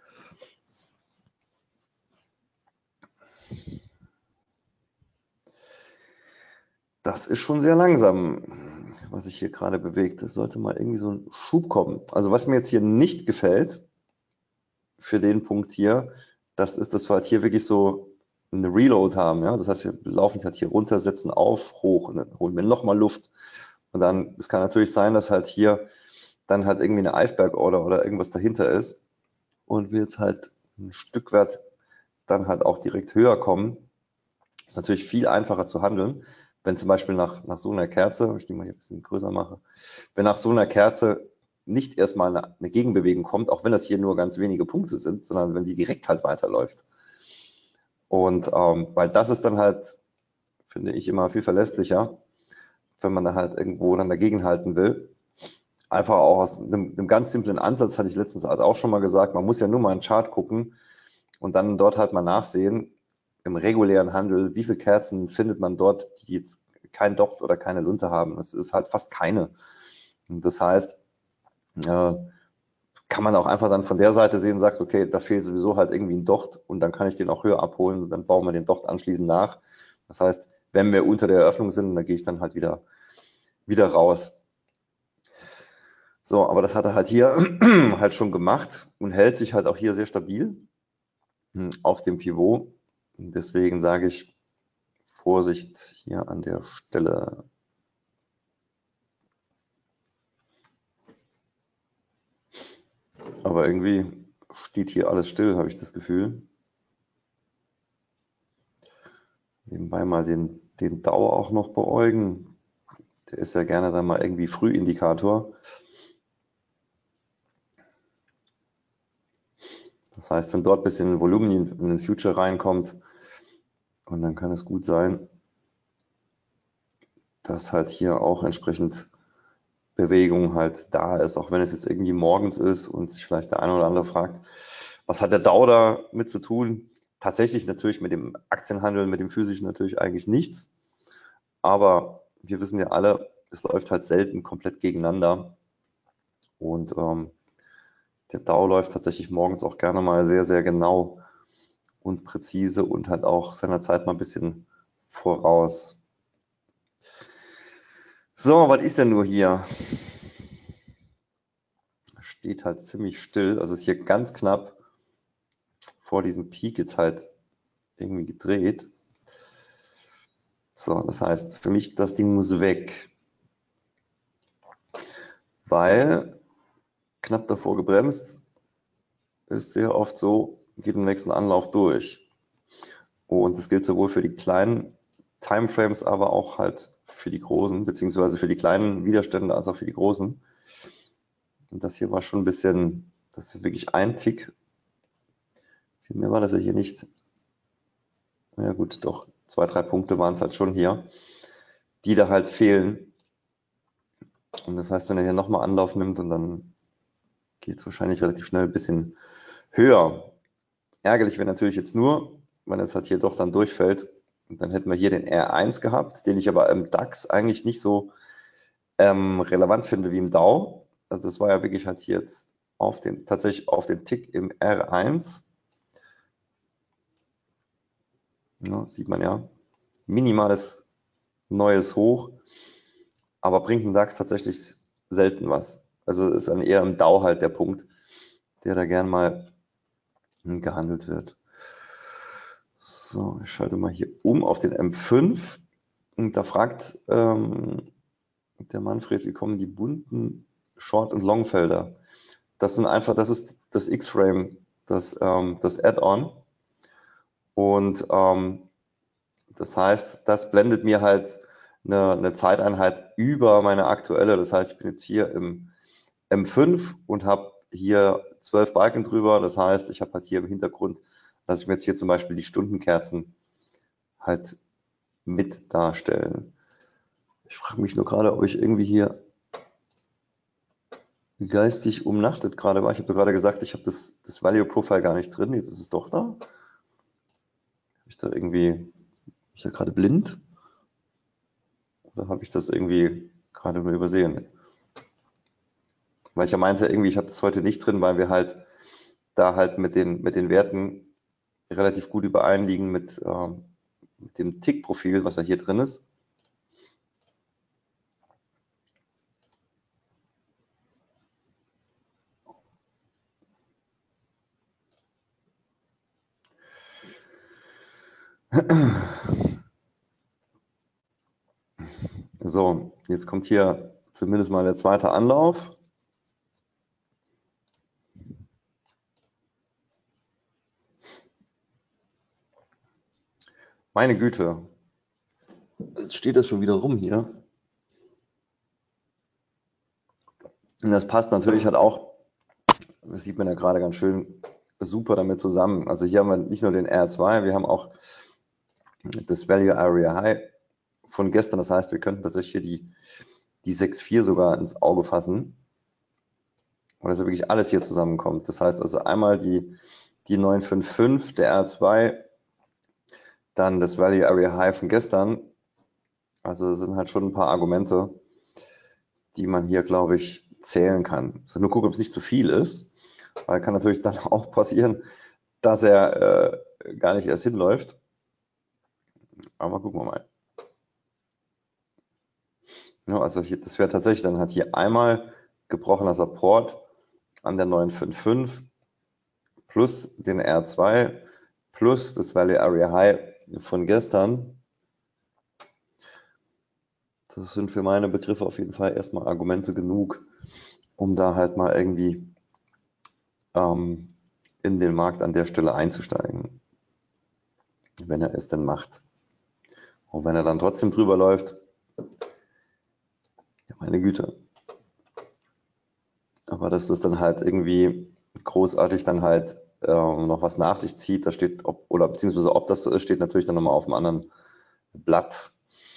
Das ist schon sehr langsam, was sich hier gerade bewegt. Es sollte mal irgendwie so ein Schub kommen. Also was mir jetzt hier nicht gefällt, für den Punkt hier, das ist, dass wir halt hier wirklich so eine Reload haben. Ja? Das heißt, wir laufen halt hier runter, setzen auf, hoch und dann holen wir nochmal Luft. Und dann, es kann natürlich sein, dass halt hier dann halt irgendwie eine Eisberg-Order oder irgendwas dahinter ist und wir jetzt halt ein Stück weit dann halt auch direkt höher kommen. Ist natürlich viel einfacher zu handeln, wenn zum Beispiel nach, nach so einer Kerze, wenn ich die mal hier ein bisschen größer mache, wenn nach so einer Kerze nicht erstmal eine, eine Gegenbewegung kommt, auch wenn das hier nur ganz wenige Punkte sind, sondern wenn die direkt halt weiterläuft. Und ähm, weil das ist dann halt, finde ich, immer viel verlässlicher, wenn man da halt irgendwo dann dagegen halten will. Einfach auch aus einem, einem ganz simplen Ansatz, hatte ich letztens halt auch schon mal gesagt, man muss ja nur mal einen Chart gucken und dann dort halt mal nachsehen, im regulären Handel, wie viele Kerzen findet man dort, die jetzt kein Docht oder keine Lunte haben. Das ist halt fast keine. Und das heißt, äh, kann man auch einfach dann von der Seite sehen, sagt, okay, da fehlt sowieso halt irgendwie ein Docht und dann kann ich den auch höher abholen und dann bauen wir den Docht anschließend nach. Das heißt, wenn wir unter der Eröffnung sind, dann gehe ich dann halt wieder, wieder raus. So, aber das hat er halt hier halt schon gemacht und hält sich halt auch hier sehr stabil auf dem Pivot. Deswegen sage ich, Vorsicht hier an der Stelle. Aber irgendwie steht hier alles still, habe ich das Gefühl. Nebenbei mal den, den DAO auch noch beäugen. Der ist ja gerne dann mal irgendwie Frühindikator. Das heißt, wenn dort ein bisschen Volumen in den Future reinkommt, und dann kann es gut sein, dass halt hier auch entsprechend Bewegung halt da ist, auch wenn es jetzt irgendwie morgens ist und sich vielleicht der eine oder andere fragt, was hat der DAO da mit zu tun? Tatsächlich natürlich mit dem Aktienhandel, mit dem physischen natürlich eigentlich nichts, aber wir wissen ja alle, es läuft halt selten komplett gegeneinander und ähm, der DAO läuft tatsächlich morgens auch gerne mal sehr, sehr genau und präzise und halt auch seiner Zeit mal ein bisschen voraus. So, was ist denn nur hier? Steht halt ziemlich still, also ist hier ganz knapp vor diesem Peak jetzt halt irgendwie gedreht. So, das heißt, für mich, das Ding muss weg, weil knapp davor gebremst ist sehr oft so, geht im nächsten Anlauf durch. Und das gilt sowohl für die kleinen Timeframes, aber auch halt für die großen, beziehungsweise für die kleinen Widerstände als auch für die großen. Und das hier war schon ein bisschen, das ist wirklich ein Tick. Viel mehr war das ja hier nicht. Na ja gut, doch, zwei, drei Punkte waren es halt schon hier, die da halt fehlen. Und das heißt, wenn er hier nochmal Anlauf nimmt und dann geht es wahrscheinlich relativ schnell ein bisschen höher. Ärgerlich wäre natürlich jetzt nur, wenn es halt hier doch dann durchfällt. Und dann hätten wir hier den R eins gehabt, den ich aber im DAX eigentlich nicht so ähm, relevant finde wie im Dow. Also das war ja wirklich halt hier jetzt auf den, tatsächlich auf den Tick im R eins. Ja, sieht man ja. Minimales neues Hoch, aber bringt im DAX tatsächlich selten was. Also ist dann eher im Dow halt der Punkt, der da gern mal gehandelt wird. So, ich schalte mal hier um auf den M fünf und da fragt ähm, der Manfred, wie kommen die bunten Short- und Longfelder? Das sind einfach, das ist das X-Frame, das, ähm, das Add-on und ähm, das heißt, das blendet mir halt eine, eine Zeiteinheit über meine aktuelle. Das heißt, ich bin jetzt hier im M fünf und habe hier zwölf Balken drüber. Das heißt, ich habe halt hier im Hintergrund, lasse ich mir jetzt hier zum Beispiel die Stundenkerzen halt mit darstellen. Ich frage mich nur gerade, ob ich irgendwie hier geistig umnachtet gerade war. Ich habe gerade gesagt, ich habe das, das Value Profile gar nicht drin. Jetzt ist es doch da. Habe ich da irgendwie, bin ich da gerade blind? Oder habe ich das irgendwie gerade nur übersehen? Weil ich ja meinte, irgendwie, ich habe das heute nicht drin, weil wir halt da halt mit den, mit den Werten relativ gut übereinliegen mit, ähm, mit dem Tick-Profil, was ja hier drin ist. So, jetzt kommt hier zumindest mal der zweite Anlauf. Meine Güte, jetzt steht das schon wieder rum hier. Und das passt natürlich halt auch, das sieht man ja gerade ganz schön, super damit zusammen. Also hier haben wir nicht nur den R zwei, wir haben auch das Value Area High von gestern. Das heißt, wir könnten tatsächlich hier die, die sechs Komma vier sogar ins Auge fassen. Und dass ja wirklich alles hier zusammenkommt. Das heißt also einmal die, die neun Komma fünfundfünfzig, der R zwei, dann das Value Area High von gestern. Also das sind halt schon ein paar Argumente, die man hier, glaube ich, zählen kann. Also nur gucken, ob es nicht zu viel ist, weil kann natürlich dann auch passieren, dass er äh, gar nicht erst hinläuft. Aber gucken wir mal. Ja, also hier, das wäre tatsächlich dann halt hier einmal gebrochener Support an der neun Komma fünfundfünfzig plus den R zwei plus das Value Area High von gestern. Das sind für meine Begriffe auf jeden Fall erstmal Argumente genug, um da halt mal irgendwie ähm, in den Markt an der Stelle einzusteigen, wenn er es denn macht. Und wenn er dann trotzdem drüber läuft, ja meine Güte. Aber dass das dann halt irgendwie großartig dann halt ähm, noch was nach sich zieht, da steht, ob, oder beziehungsweise ob das so ist, steht natürlich dann nochmal auf dem anderen Blatt.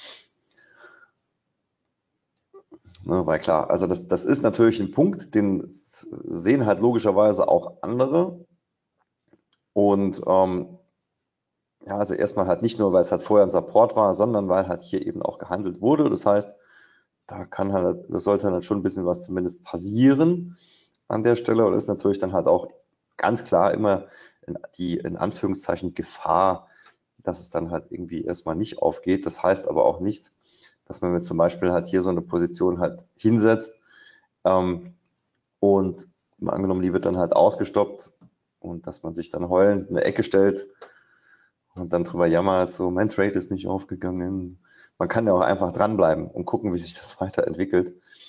Ne, weil klar, also das, das ist natürlich ein Punkt, den sehen halt logischerweise auch andere. Und ähm, ja, also erstmal halt nicht nur, weil es halt vorher ein Support war, sondern weil halt hier eben auch gehandelt wurde. Das heißt, da kann halt, das sollte dann schon ein bisschen was zumindest passieren an der Stelle. Und das ist natürlich dann halt auch ganz klar immer die in Anführungszeichen Gefahr, dass es dann halt irgendwie erstmal nicht aufgeht. Das heißt aber auch nicht, dass man mir zum Beispiel halt hier so eine Position halt hinsetzt ähm, und mal angenommen, die wird dann halt ausgestoppt und dass man sich dann heulend in eine Ecke stellt und dann drüber jammert, so mein Trade ist nicht aufgegangen. Man kann ja auch einfach dranbleiben und gucken, wie sich das weiterentwickelt.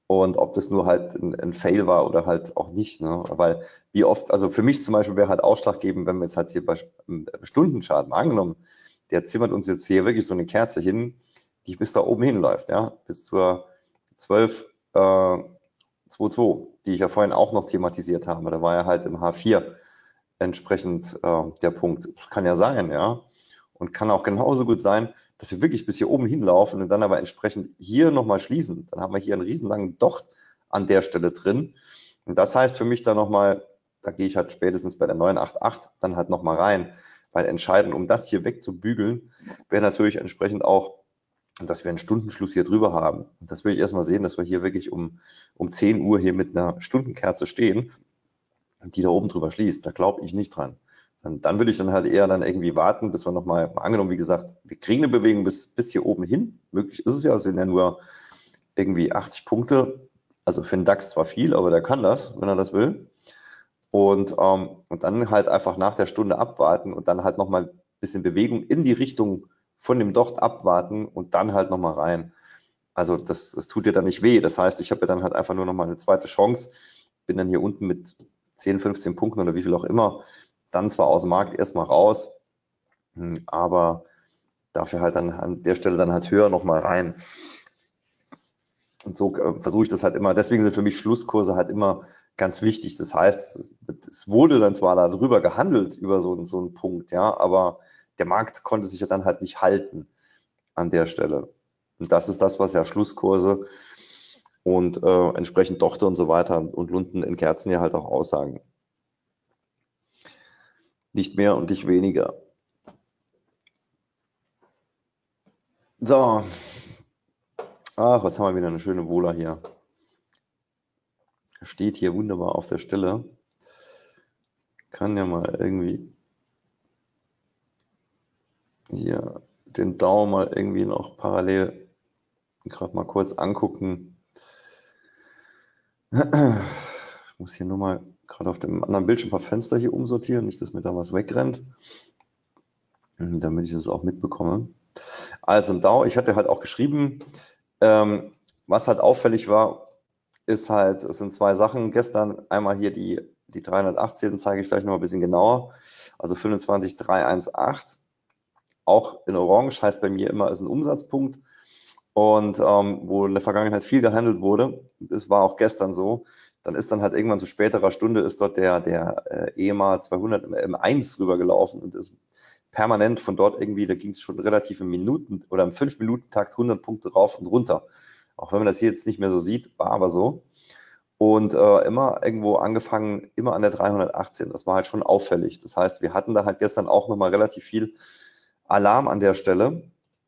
und ob das nur halt ein, ein Fail war oder halt auch nicht, ne? Weil wie oft, also für mich zum Beispiel wäre halt ausschlaggebend, wenn wir jetzt halt hier bei Stundenchart mal angenommen, der zimmert uns jetzt hier wirklich so eine Kerze hin, die bis da oben hinläuft, ja, bis zur zwölf äh, zwei Komma zwei, die ich ja vorhin auch noch thematisiert habe. Da war ja halt im H vier entsprechend äh, der Punkt. Das kann ja sein, ja. Und kann auch genauso gut sein, dass wir wirklich bis hier oben hinlaufen und dann aber entsprechend hier nochmal schließen. Dann haben wir hier einen riesenlangen Docht an der Stelle drin. Und das heißt für mich dann nochmal, da gehe ich halt spätestens bei der neun acht acht dann halt nochmal rein, weil entscheidend, um das hier wegzubügeln, wäre natürlich entsprechend auch, dass wir einen Stundenschluss hier drüber haben. Und das will ich erstmal sehen, dass wir hier wirklich um, um zehn Uhr hier mit einer Stundenkerze stehen, die da oben drüber schließt. Da glaube ich nicht dran. Dann, dann würde ich dann halt eher dann irgendwie warten, bis wir nochmal, angenommen, wie gesagt, wir kriegen eine Bewegung bis, bis hier oben hin. Möglich ist es ja, es sind ja nur irgendwie achtzig Punkte. Also für den DAX zwar viel, aber der kann das, wenn er das will. Und, ähm, und dann halt einfach nach der Stunde abwarten und dann halt nochmal ein bisschen Bewegung in die Richtung von dem Docht abwarten und dann halt nochmal rein. Also das, das tut dir dann nicht weh. Das heißt, ich habe ja dann halt einfach nur nochmal eine zweite Chance, bin dann hier unten mit zehn, fünfzehn Punkten oder wie viel auch immer, dann zwar aus dem Markt erstmal raus, aber dafür halt dann an der Stelle dann halt höher nochmal rein. Und so äh, versuche ich das halt immer. Deswegen sind für mich Schlusskurse halt immer ganz wichtig. Das heißt, es wurde dann zwar darüber gehandelt, über so, so einen Punkt, ja, aber der Markt konnte sich ja dann halt nicht halten an der Stelle. Und das ist das, was ja Schlusskurse und äh, entsprechend Dochte und so weiter und Lunden in Kerzen ja halt auch aussagen. Nicht mehr und nicht weniger. So. Ach, was haben wir wieder eine schöne Wohler hier. Steht hier wunderbar auf der Stelle. Kann ja mal irgendwie hier den Daumen mal irgendwie noch parallel gerade mal kurz angucken. Ich muss hier nur mal gerade auf dem anderen Bildschirm ein paar Fenster hier umsortieren, nicht, dass mir da was wegrennt, damit ich das auch mitbekomme. Also im D A O, ich hatte halt auch geschrieben, ähm, was halt auffällig war, ist halt, es sind zwei Sachen. Gestern einmal hier die, die dreihundertachtzehn, zeige ich vielleicht noch ein bisschen genauer, also fünfundzwanzig dreihundertzehn, auch in Orange, heißt bei mir immer, ist ein Umsatzpunkt. Und ähm, wo in der Vergangenheit viel gehandelt wurde, das war auch gestern so, dann ist dann halt irgendwann zu späterer Stunde ist dort der, der äh, E M A zweihundert im M eins rübergelaufen und ist permanent von dort irgendwie, da ging es schon relativ im Minuten- oder im fünf Minuten Takt hundert Punkte rauf und runter. Auch wenn man das hier jetzt nicht mehr so sieht, war aber so. Und äh, immer irgendwo angefangen, immer an der dreihundertachtzehn. Das war halt schon auffällig. Das heißt, wir hatten da halt gestern auch nochmal relativ viel Alarm an der Stelle.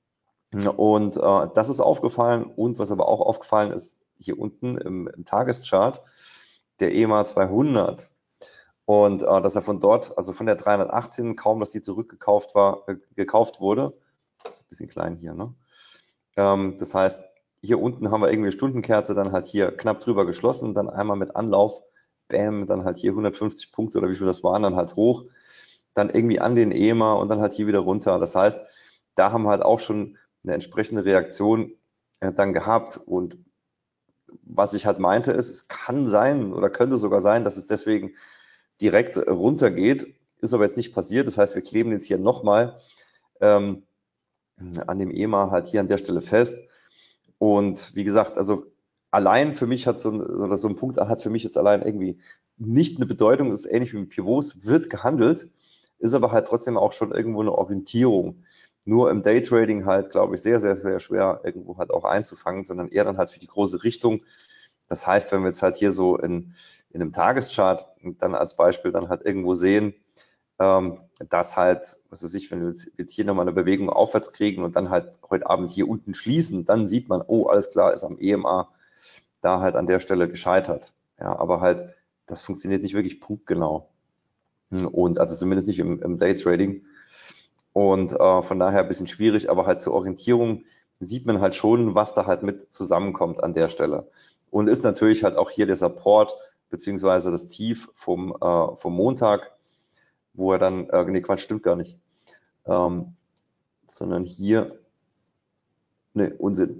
Und äh, das ist aufgefallen. Und was aber auch aufgefallen ist, hier unten im, im Tageschart, der E M A zweihundert. Und äh, dass er von dort, also von der dreihundertachtzehn, kaum, dass die zurückgekauft war, äh, gekauft wurde. Das ist ein bisschen klein hier, ne? Ähm, das heißt, hier unten haben wir irgendwie Stundenkerze, dann halt hier knapp drüber geschlossen, dann einmal mit Anlauf, bam, dann halt hier hundertfünfzig Punkte oder wie viel das waren, dann halt hoch, dann irgendwie an den E M A und dann halt hier wieder runter. Das heißt, da haben wir halt auch schon eine entsprechende Reaktion äh, dann gehabt. Und was ich halt meinte ist, es kann sein oder könnte sogar sein, dass es deswegen direkt runtergeht, ist aber jetzt nicht passiert. Das heißt, wir kleben jetzt hier nochmal ähm, an dem E M A halt hier an der Stelle fest. Und wie gesagt, also allein für mich hat so ein, oder so ein Punkt hat für mich jetzt allein irgendwie nicht eine Bedeutung, ist ähnlich wie mit Pivots, wird gehandelt, ist aber halt trotzdem auch schon irgendwo eine Orientierung. Nur im Daytrading halt, glaube ich, sehr, sehr, sehr schwer irgendwo halt auch einzufangen, sondern eher dann halt für die große Richtung. Das heißt, wenn wir jetzt halt hier so in, in einem Tageschart dann als Beispiel dann halt irgendwo sehen, ähm, dass halt, was weiß ich, wenn wir jetzt hier nochmal eine Bewegung aufwärts kriegen und dann halt heute Abend hier unten schließen, dann sieht man, oh, alles klar, ist am E M A da halt an der Stelle gescheitert. Ja, aber halt, das funktioniert nicht wirklich punktgenau. Und also zumindest nicht im, im Daytrading. Und äh, von daher ein bisschen schwierig, aber halt zur Orientierung sieht man halt schon, was da halt mit zusammenkommt an der Stelle. Und ist natürlich halt auch hier der Support beziehungsweise das Tief vom, äh, vom Montag, wo er dann, äh, nee, Quatsch, stimmt gar nicht, ähm, sondern hier, ne, Unsinn,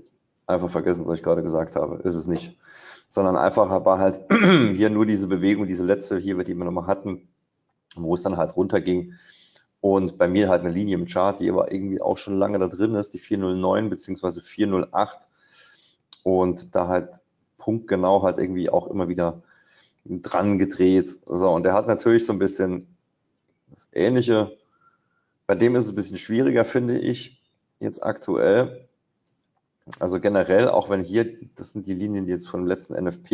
einfach vergessen, was ich gerade gesagt habe. Ist es nicht. Sondern einfach war halt hier nur diese Bewegung, diese letzte hier, die wir nochmal hatten, wo es dann halt runterging. Und bei mir halt eine Linie im Chart, die aber irgendwie auch schon lange da drin ist, die vier null neun bzw. vier null acht. Und da halt punktgenau halt irgendwie auch immer wieder dran gedreht. So, und der hat natürlich so ein bisschen das Ähnliche. Bei dem ist es ein bisschen schwieriger, finde ich, jetzt aktuell. Also generell, auch wenn hier, das sind die Linien, die jetzt von dem letzten N F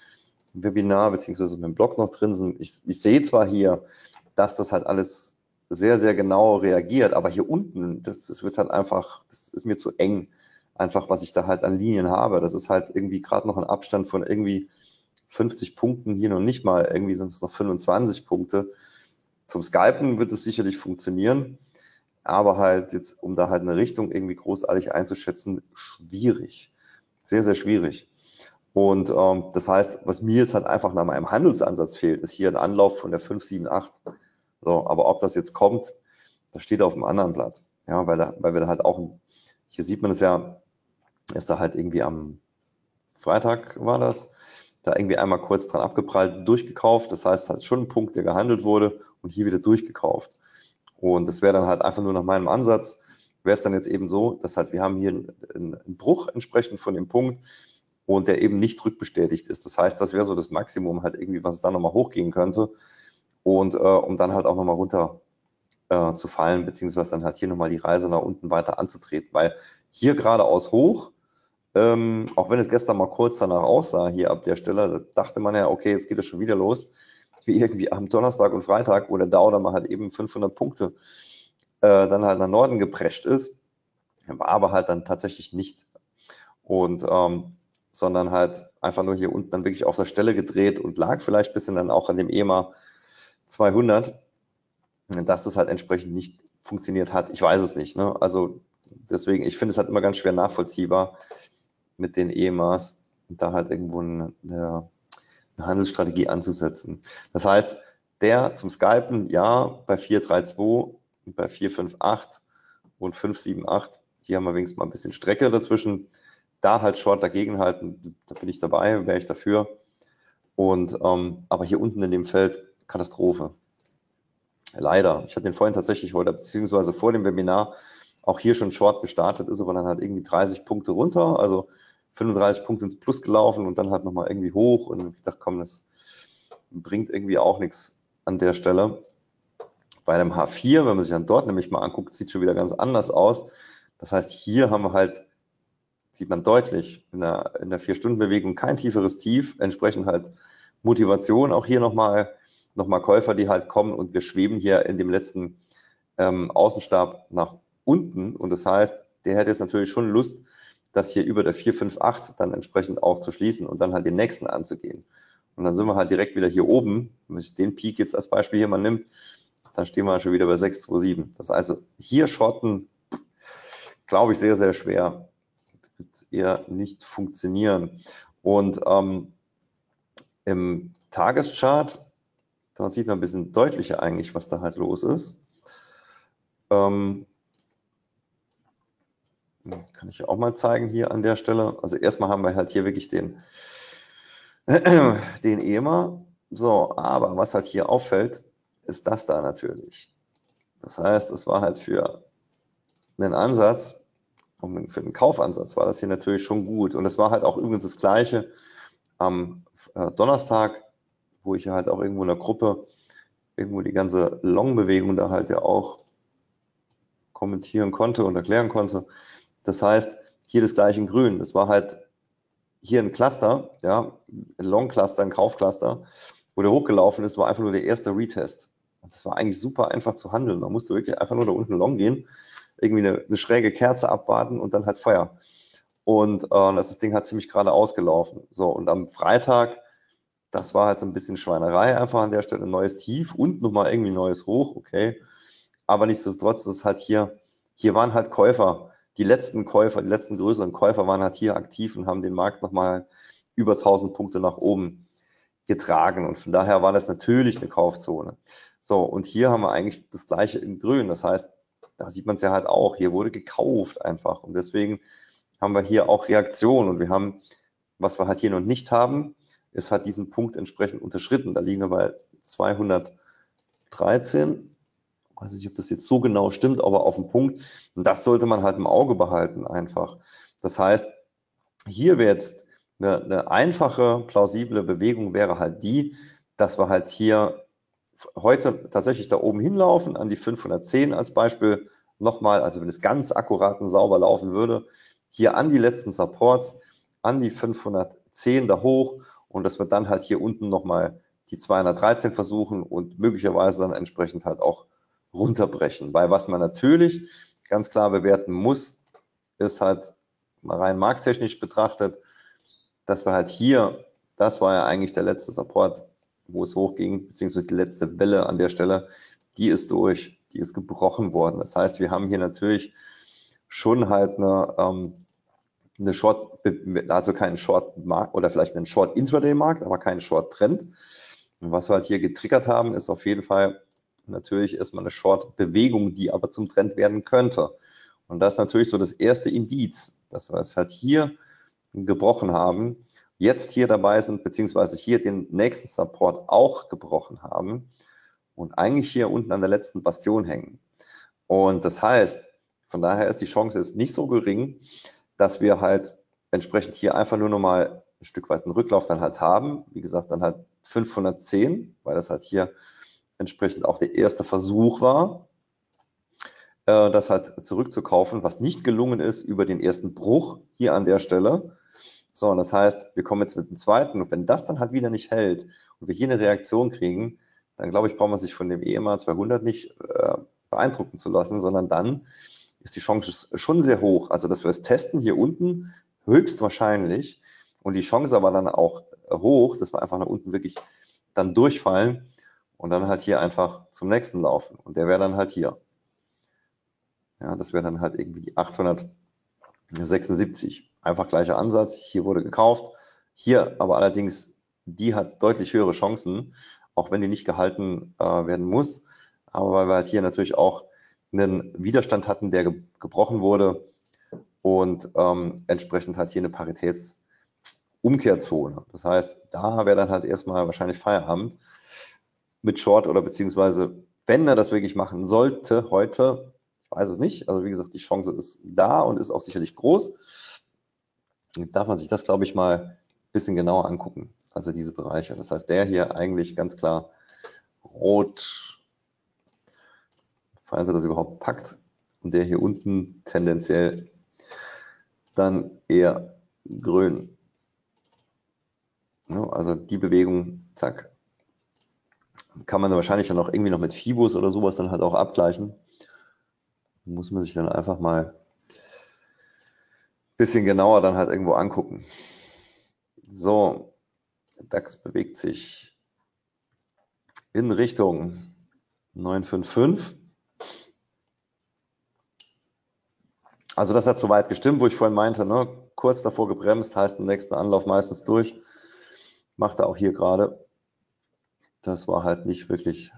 P-Webinar beziehungsweise mit dem Blog noch drin sind. Ich, ich sehe zwar hier, dass das halt alles sehr, sehr genau reagiert, aber hier unten, das, das wird halt einfach, das ist mir zu eng, einfach was ich da halt an Linien habe. Das ist halt irgendwie gerade noch ein Abstand von irgendwie fünfzig Punkten, hier noch nicht mal, irgendwie sind es noch fünfundzwanzig Punkte. Zum Scalpen wird es sicherlich funktionieren, aber halt jetzt, um da halt eine Richtung irgendwie großartig einzuschätzen, schwierig. Sehr, sehr schwierig. Und ähm, das heißt, was mir jetzt halt einfach nach meinem Handelsansatz fehlt, ist hier ein Anlauf von der fünf sieben acht. So, aber ob das jetzt kommt, das steht auf dem anderen Blatt. Ja, weil, da, weil wir da halt auch, hier sieht man es ja, ist da halt irgendwie am Freitag war das, da irgendwie einmal kurz dran abgeprallt, durchgekauft. Das heißt, halt schon ein Punkt, der gehandelt wurde und hier wieder durchgekauft. Und das wäre dann halt einfach nur nach meinem Ansatz, wäre es dann jetzt eben so, dass halt wir haben hier einen, einen Bruch entsprechend von dem Punkt und der eben nicht rückbestätigt ist. Das heißt, das wäre so das Maximum halt irgendwie, was es dann nochmal hochgehen könnte und äh, um dann halt auch nochmal runter äh, zu fallen, beziehungsweise dann halt hier nochmal die Reise nach unten weiter anzutreten, weil hier geradeaus hoch, ähm, auch wenn es gestern mal kurz danach aussah, hier ab der Stelle, da dachte man ja, okay, jetzt geht es schon wieder los, wie irgendwie am Donnerstag und Freitag, wo der Dow dann mal halt eben fünfhundert Punkte äh, dann halt nach Norden geprescht ist, war aber halt dann tatsächlich nicht. Und ähm, sondern halt einfach nur hier unten dann wirklich auf der Stelle gedreht und lag vielleicht ein bisschen dann auch an dem E M A zweihundert, dass das halt entsprechend nicht funktioniert hat. Ich weiß es nicht. Ne? Also deswegen, ich finde es halt immer ganz schwer nachvollziehbar mit den E M As und da halt irgendwo eine, eine Handelsstrategie anzusetzen. Das heißt, der zum Scalpen, ja, bei vier drei zwei, bei vier fünf acht und fünf sieben acht, hier haben wir wenigstens mal ein bisschen Strecke dazwischen, da halt Short dagegen halten, da bin ich dabei, wäre ich dafür. Und ähm, aber hier unten in dem Feld, Katastrophe. Leider. Ich hatte den vorhin tatsächlich heute, beziehungsweise vor dem Webinar, auch hier schon Short gestartet, ist aber dann halt irgendwie dreißig Punkte runter, also fünfunddreißig Punkte ins Plus gelaufen und dann halt nochmal irgendwie hoch. Und ich dachte, komm, das bringt irgendwie auch nichts an der Stelle. Bei einem H vier, wenn man sich dann dort nämlich mal anguckt, sieht schon wieder ganz anders aus. Das heißt, hier haben wir halt, sieht man deutlich, in der, in der vier-Stunden-Bewegung kein tieferes Tief, entsprechend halt Motivation, auch hier nochmal nochmal Käufer, die halt kommen und wir schweben hier in dem letzten ähm, Außenstab nach unten und das heißt, der hätte jetzt natürlich schon Lust, das hier über der vier fünf acht dann entsprechend auch zu schließen und dann halt den nächsten anzugehen. Und dann sind wir halt direkt wieder hier oben, wenn man sich den Peak jetzt als Beispiel hier mal nimmt, dann stehen wir schon wieder bei sechs zwei sieben. Das heißt, also hier shorten, glaube ich, sehr, sehr schwer. Das wird eher nicht funktionieren. Und ähm, im Tageschart, da sieht man ein bisschen deutlicher eigentlich, was da halt los ist. Ähm, kann ich auch mal zeigen hier an der Stelle. Also erstmal haben wir halt hier wirklich den, den E M A. So, aber was halt hier auffällt, ist das da natürlich. Das heißt, es war halt für einen Ansatz, und für einen Kaufansatz war das hier natürlich schon gut. Und es war halt auch übrigens das Gleiche am Donnerstag, wo ich halt auch irgendwo in der Gruppe irgendwo die ganze Long-Bewegung da halt ja auch kommentieren konnte und erklären konnte. Das heißt, hier das gleiche in grün. Das war halt hier ein Cluster, ja, ein Long-Cluster, ein Kaufcluster, wo der hochgelaufen ist, war einfach nur der erste Retest. Das war eigentlich super einfach zu handeln. Man musste wirklich einfach nur da unten long gehen, irgendwie eine, eine schräge Kerze abwarten und dann halt Feuer. Und äh, das Ding hat ziemlich gerade ausgelaufen. So, und am Freitag, das war halt so ein bisschen Schweinerei einfach an der Stelle, ein neues Tief und nochmal irgendwie ein neues Hoch, okay. Aber nichtsdestotrotz ist halt hier, hier waren halt Käufer, die letzten Käufer, die letzten größeren Käufer waren halt hier aktiv und haben den Markt nochmal über tausend Punkte nach oben getragen. Und von daher war das natürlich eine Kaufzone. So, und hier haben wir eigentlich das Gleiche in grün. Das heißt, da sieht man es ja halt auch, hier wurde gekauft einfach. Und deswegen haben wir hier auch Reaktion und wir haben, was wir halt hier noch nicht haben, ist halt diesen Punkt entsprechend unterschritten. Da liegen wir bei zweihundertdreizehn. Ich weiß nicht, ob das jetzt so genau stimmt, aber auf den Punkt. Und das sollte man halt im Auge behalten einfach. Das heißt, hier wäre jetzt eine, eine einfache, plausible Bewegung wäre halt die, dass wir halt hier heute tatsächlich da oben hinlaufen, an die fünfhundertzehn als Beispiel nochmal, also wenn es ganz akkurat und sauber laufen würde, hier an die letzten Supports, an die fünfhundertzehn da hoch und dass wir dann halt hier unten nochmal die zweihundertdreizehn versuchen und möglicherweise dann entsprechend halt auch runterbrechen. Weil was man natürlich ganz klar bewerten muss, ist halt mal rein markttechnisch betrachtet, dass wir halt hier, das war ja eigentlich der letzte Support, wo es hochging, beziehungsweise die letzte Welle an der Stelle, die ist durch, die ist gebrochen worden. Das heißt, wir haben hier natürlich schon halt eine, ähm, eine Short, also keinen Short-Markt oder vielleicht einen Short-Intraday-Markt, aber keinen Short-Trend. Und was wir halt hier getriggert haben, ist auf jeden Fall natürlich erstmal eine Short-Bewegung, die aber zum Trend werden könnte. Und das ist natürlich so das erste Indiz, dass wir es halt hier gebrochen haben, jetzt hier dabei sind, beziehungsweise hier den nächsten Support auch gebrochen haben und eigentlich hier unten an der letzten Bastion hängen. Und das heißt, von daher ist die Chance jetzt nicht so gering, dass wir halt entsprechend hier einfach nur nochmal ein Stück weit einen Rücklauf dann halt haben. Wie gesagt, dann halt fünfhundertzehn, weil das halt hier entsprechend auch der erste Versuch war, das halt zurückzukaufen, was nicht gelungen ist über den ersten Bruch hier an der Stelle. So, und das heißt, wir kommen jetzt mit dem zweiten und wenn das dann halt wieder nicht hält und wir hier eine Reaktion kriegen, dann glaube ich, braucht man sich von dem E M A zweihundert nicht äh, beeindrucken zu lassen, sondern dann ist die Chance schon sehr hoch. Also, dass wir es testen hier unten, höchstwahrscheinlich und die Chance aber dann auch hoch, dass wir einfach nach unten wirklich dann durchfallen und dann halt hier einfach zum nächsten laufen und der wäre dann halt hier. Ja, das wäre dann halt irgendwie die achthundertsechsundsiebzig. Einfach gleicher Ansatz. Hier wurde gekauft. Hier aber allerdings, die hat deutlich höhere Chancen, auch wenn die nicht gehalten äh, werden muss. Aber weil wir halt hier natürlich auch einen Widerstand hatten, der ge gebrochen wurde und ähm, entsprechend halt hier eine Paritätsumkehrzone. Das heißt, da wäre dann halt erstmal wahrscheinlich Feierabend mit Short oder beziehungsweise, wenn er das wirklich machen sollte, heute, ich weiß es nicht, also wie gesagt, die Chance ist da und ist auch sicherlich groß. Darf man sich das, glaube ich, mal ein bisschen genauer angucken, also diese Bereiche. Das heißt, der hier eigentlich ganz klar rot, falls er das überhaupt packt, und der hier unten tendenziell dann eher grün. Ja, also die Bewegung, zack. Kann man wahrscheinlich dann auch irgendwie noch mit Fibos oder sowas dann halt auch abgleichen. Muss man sich dann einfach mal ein bisschen genauer dann halt irgendwo angucken. So, DAX bewegt sich in Richtung neun fünf fünf. Also das hat soweit gestimmt, wo ich vorhin meinte, ne? Kurz davor gebremst, heißt im nächsten Anlauf meistens durch. Macht er auch hier gerade. Das war halt nicht wirklich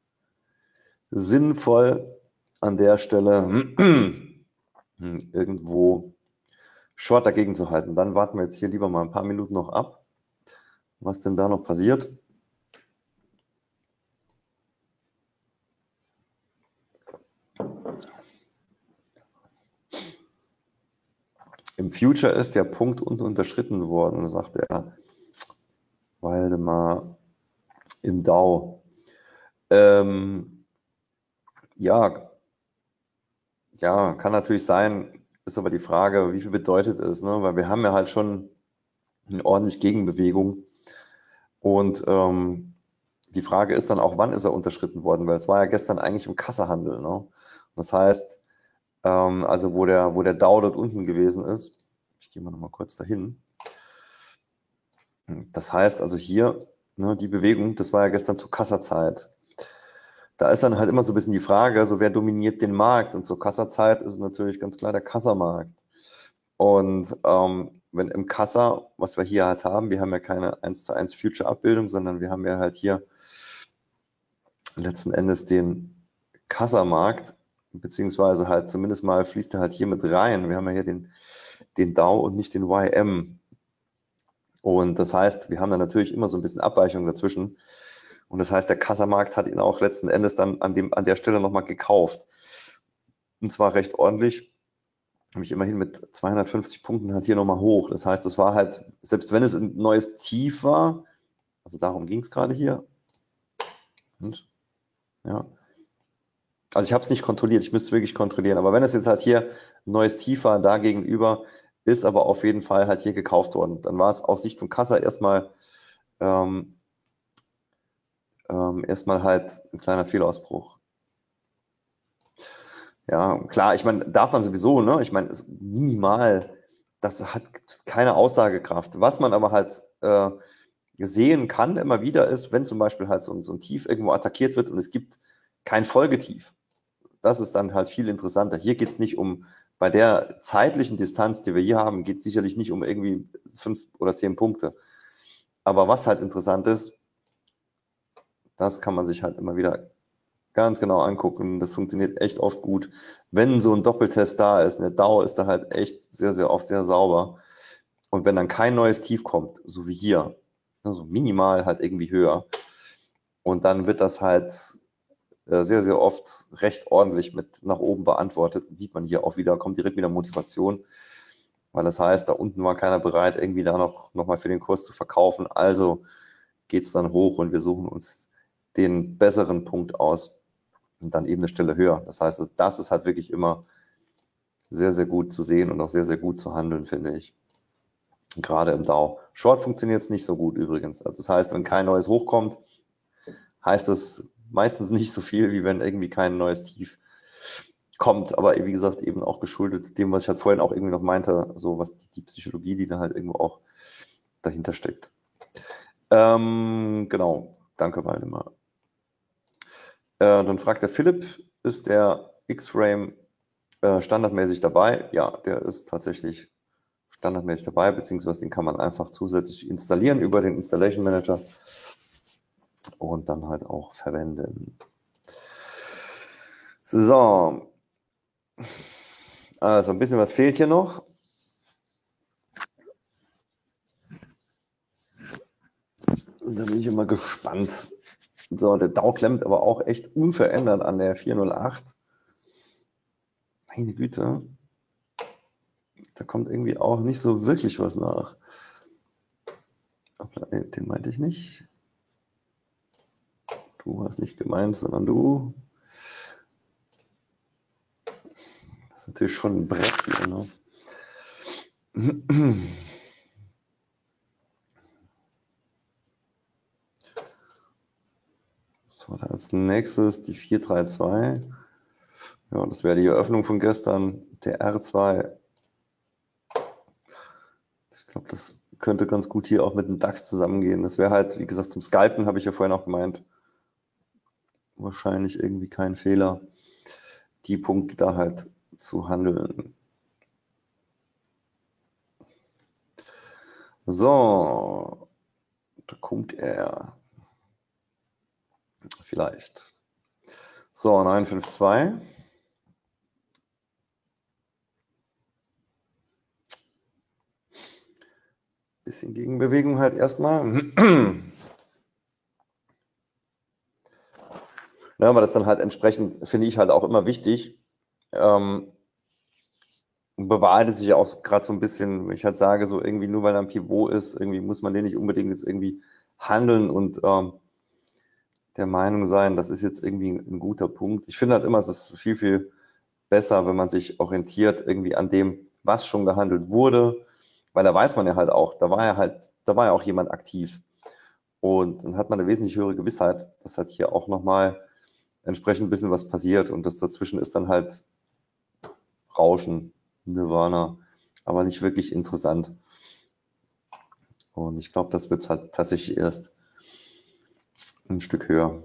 sinnvoll an der Stelle irgendwo Short dagegen zu halten. Dann warten wir jetzt hier lieber mal ein paar Minuten noch ab, was denn da noch passiert. Im Future ist der Punkt unten unterschritten worden, sagt der Waldemar im Dow. Ähm, ja, ja, kann natürlich sein, ist aber die Frage, wie viel bedeutet es, ne? Weil wir haben ja halt schon eine ordentliche Gegenbewegung und ähm, die Frage ist dann auch, wann ist er unterschritten worden, weil es war ja gestern eigentlich im Kassahandel, ne? Das heißt, ähm, also wo der, wo der Dow dort unten gewesen ist, ich gehe mal noch mal kurz dahin. Das heißt also hier, ne, die Bewegung, das war ja gestern zur Kassazeit. Da ist dann halt immer so ein bisschen die Frage, so wer dominiert den Markt? Und zur Kassazeit ist es natürlich ganz klar der Kassamarkt. Und ähm, wenn im Kassa, was wir hier halt haben, wir haben ja keine eins zu eins Future-Abbildung, sondern wir haben ja halt hier letzten Endes den Kassamarkt, beziehungsweise halt zumindest mal fließt er halt hier mit rein. Wir haben ja hier den den Dow und nicht den Y M. Und das heißt, wir haben dann natürlich immer so ein bisschen Abweichung dazwischen. Und das heißt, der Kassamarkt hat ihn auch letzten Endes dann an, dem, an der Stelle nochmal gekauft. Und zwar recht ordentlich. Habe ich immerhin mit zweihundertfünfzig Punkten halt hier nochmal hoch. Das heißt, es war halt, selbst wenn es ein neues Tief war, also darum ging es gerade hier. Und, ja. Also ich habe es nicht kontrolliert, ich müsste es wirklich kontrollieren. Aber wenn es jetzt halt hier ein neues Tief war, da gegenüber, ist aber auf jeden Fall halt hier gekauft worden. Dann war es aus Sicht von Kassa erstmal ähm, ähm, erstmal halt ein kleiner Fehlausbruch. Ja, klar, ich meine, darf man sowieso, ne? Ich meine, minimal, das hat keine Aussagekraft. Was man aber halt äh, sehen kann immer wieder ist, wenn zum Beispiel halt so, so ein Tief irgendwo attackiert wird und es gibt kein Folgetief. Das ist dann halt viel interessanter. Hier geht es nicht um, bei der zeitlichen Distanz, die wir hier haben, geht es sicherlich nicht um irgendwie fünf oder zehn Punkte. Aber was halt interessant ist, das kann man sich halt immer wieder ganz genau angucken. Das funktioniert echt oft gut. Wenn so ein Doppeltest da ist, eine Dauer ist da halt echt sehr, sehr oft sehr sauber. Und wenn dann kein neues Tief kommt, so wie hier, also minimal halt irgendwie höher, und dann wird das halt sehr, sehr oft recht ordentlich mit nach oben beantwortet. Sieht man hier auch wieder, kommt direkt wieder Motivation, weil das heißt, da unten war keiner bereit, irgendwie da noch, noch mal für den Kurs zu verkaufen. Also geht es dann hoch und wir suchen uns den besseren Punkt aus und dann eben eine Stelle höher. Das heißt, das ist halt wirklich immer sehr, sehr gut zu sehen und auch sehr, sehr gut zu handeln, finde ich. Gerade im Dow. Short funktioniert es nicht so gut übrigens. Also das heißt, wenn kein neues Hoch kommt, heißt es meistens nicht so viel, wie wenn irgendwie kein neues Tief kommt. Aber wie gesagt, eben auch geschuldet dem, was ich halt vorhin auch irgendwie noch meinte, so was die, die Psychologie, die da halt irgendwo auch dahinter steckt. Ähm, genau, danke Waldemar. Äh, dann fragt der Philipp, ist der X-Frame äh, standardmäßig dabei? Ja, der ist tatsächlich standardmäßig dabei, beziehungsweise den kann man einfach zusätzlich installieren über den Installation Manager und dann halt auch verwenden. So, also ein bisschen was fehlt hier noch. Und da bin ich immer gespannt. So, der Dow klemmt aber auch echt unverändert an der vierhundertacht. Meine Güte. Da kommt irgendwie auch nicht so wirklich was nach. Den meinte ich nicht. Du hast nicht gemeint, sondern du. Das ist natürlich schon ein Brett hier, ne? So, dann als nächstes die vier drei zwei. Ja, das wäre die Eröffnung von gestern. Der R zwei. Ich glaube, das könnte ganz gut hier auch mit dem DAX zusammengehen. Das wäre halt, wie gesagt, zum Scalpen, habe ich ja vorhin auch gemeint, wahrscheinlich irgendwie kein Fehler, die Punkte da halt zu handeln. So, da kommt er. Vielleicht. So, neun fünf zwei. Bisschen Gegenbewegung halt erstmal. Ja, aber das dann halt entsprechend, finde ich halt auch immer wichtig. Ähm, bewahrheitet sich ja auch gerade so ein bisschen, wenn ich halt sage, so irgendwie nur weil da ein Pivot ist, irgendwie muss man den nicht unbedingt jetzt irgendwie handeln und ähm, der Meinung sein, das ist jetzt irgendwie ein guter Punkt. Ich finde halt immer, es ist viel, viel besser, wenn man sich orientiert irgendwie an dem, was schon gehandelt wurde, weil da weiß man ja halt auch, da war ja halt, da war ja auch jemand aktiv. Und dann hat man eine wesentlich höhere Gewissheit, dass halt hier auch nochmal entsprechend ein bisschen was passiert und das dazwischen ist dann halt Rauschen, Nirvana, aber nicht wirklich interessant. Und ich glaube, das wird halt tatsächlich erst ein Stück höher.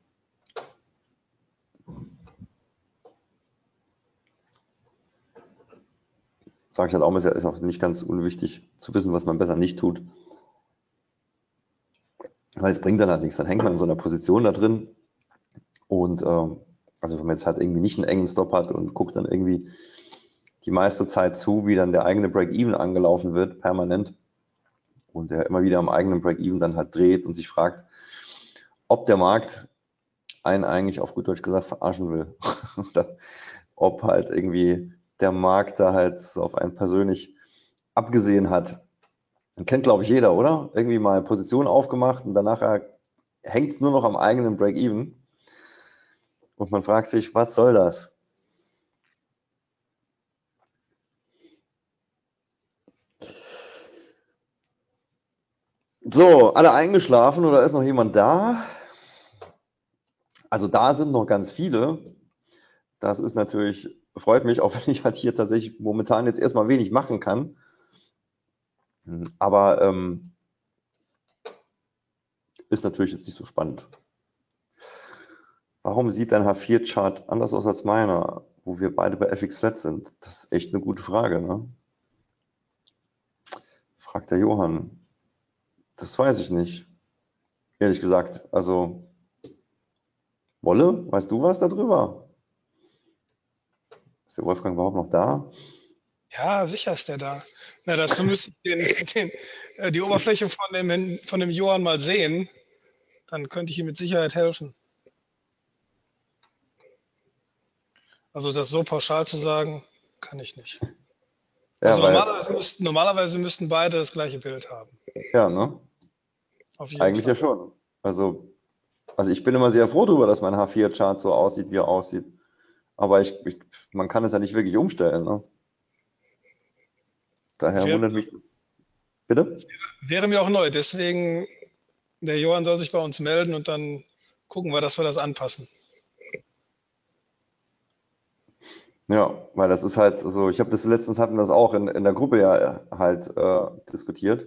Sage ich halt auch, ist auch nicht ganz unwichtig zu wissen, was man besser nicht tut. Weil es bringt dann halt nichts. Dann hängt man in so einer Position da drin. Und ähm, also wenn man jetzt halt irgendwie nicht einen engen Stop hat und guckt dann irgendwie die meiste Zeit zu, wie dann der eigene Break-Even angelaufen wird, permanent. Und er immer wieder am eigenen Break-Even dann halt dreht und sich fragt, ob der Markt einen eigentlich auf gut Deutsch gesagt verarschen will. Oder ob halt irgendwie der Markt da halt so auf einen persönlich abgesehen hat. Kennt, glaube ich, jeder, oder? Irgendwie mal Position aufgemacht und danach hängt es nur noch am eigenen Break-Even. Und man fragt sich, was soll das? So, alle eingeschlafen oder ist noch jemand da? Also da sind noch ganz viele. Das ist natürlich, freut mich, auch wenn ich halt hier tatsächlich momentan jetzt erstmal wenig machen kann. Aber ähm, ist natürlich jetzt nicht so spannend. Warum sieht dein H vier Chart anders aus als meiner, wo wir beide bei F X Flat sind? Das ist echt eine gute Frage, ne? Fragt der Johann. Das weiß ich nicht. Ehrlich gesagt, also Wolle, weißt du was darüber? Ist der Wolfgang überhaupt noch da? Ja, sicher ist der da. Na, dazu müsste ich den, den, äh, die Oberfläche von dem, von dem Johann mal sehen. Dann könnte ich ihm mit Sicherheit helfen. Also das so pauschal zu sagen, kann ich nicht. Ja, Also weil, normalerweise müssten, normalerweise müssten beide das gleiche Bild haben. ja, ne? Auf jeden Eigentlich ja Fall. schon. Also, also ich bin immer sehr froh darüber, dass mein H vier Chart so aussieht, wie er aussieht. Aber ich, ich, man kann es ja nicht wirklich umstellen, ne? Daher Wäre, wundert mich das. Bitte? wäre mir auch neu. Deswegen, der Johann soll sich bei uns melden und dann gucken wir, dass wir das anpassen. Ja, weil das ist halt so, ich habe das letztens hatten wir das auch in, in der Gruppe ja halt äh, diskutiert.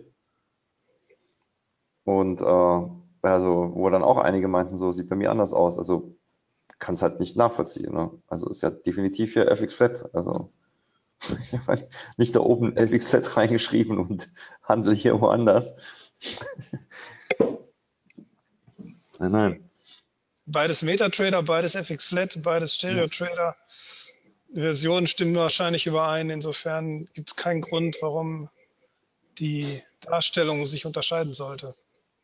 Und äh, also, wo dann auch einige meinten, so sieht bei mir anders aus. Also kann es halt nicht nachvollziehen. Ne? Also ist ja definitiv hier F X Flat. Also ich habe halt nicht da oben F X Flat reingeschrieben und handle hier woanders. Nein, nein. Beides MetaTrader, beides F X Flat, beides Stereo Trader. Die Versionen stimmen wahrscheinlich überein. Insofern gibt es keinen Grund, warum die Darstellung sich unterscheiden sollte.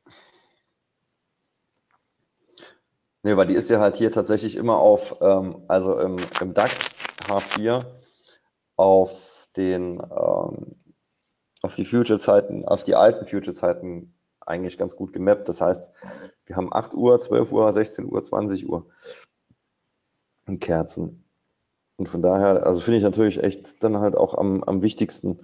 Nee, weil die ist ja halt hier tatsächlich immer auf, ähm, also im, im DAX H vier auf den, ähm, auf die Future-Zeiten, auf die alten Future-Zeiten eigentlich ganz gut gemappt. Das heißt, wir haben acht Uhr, zwölf Uhr, sechzehn Uhr, zwanzig Uhr in Kerzen. Und von daher, also finde ich natürlich echt dann halt auch am, am wichtigsten.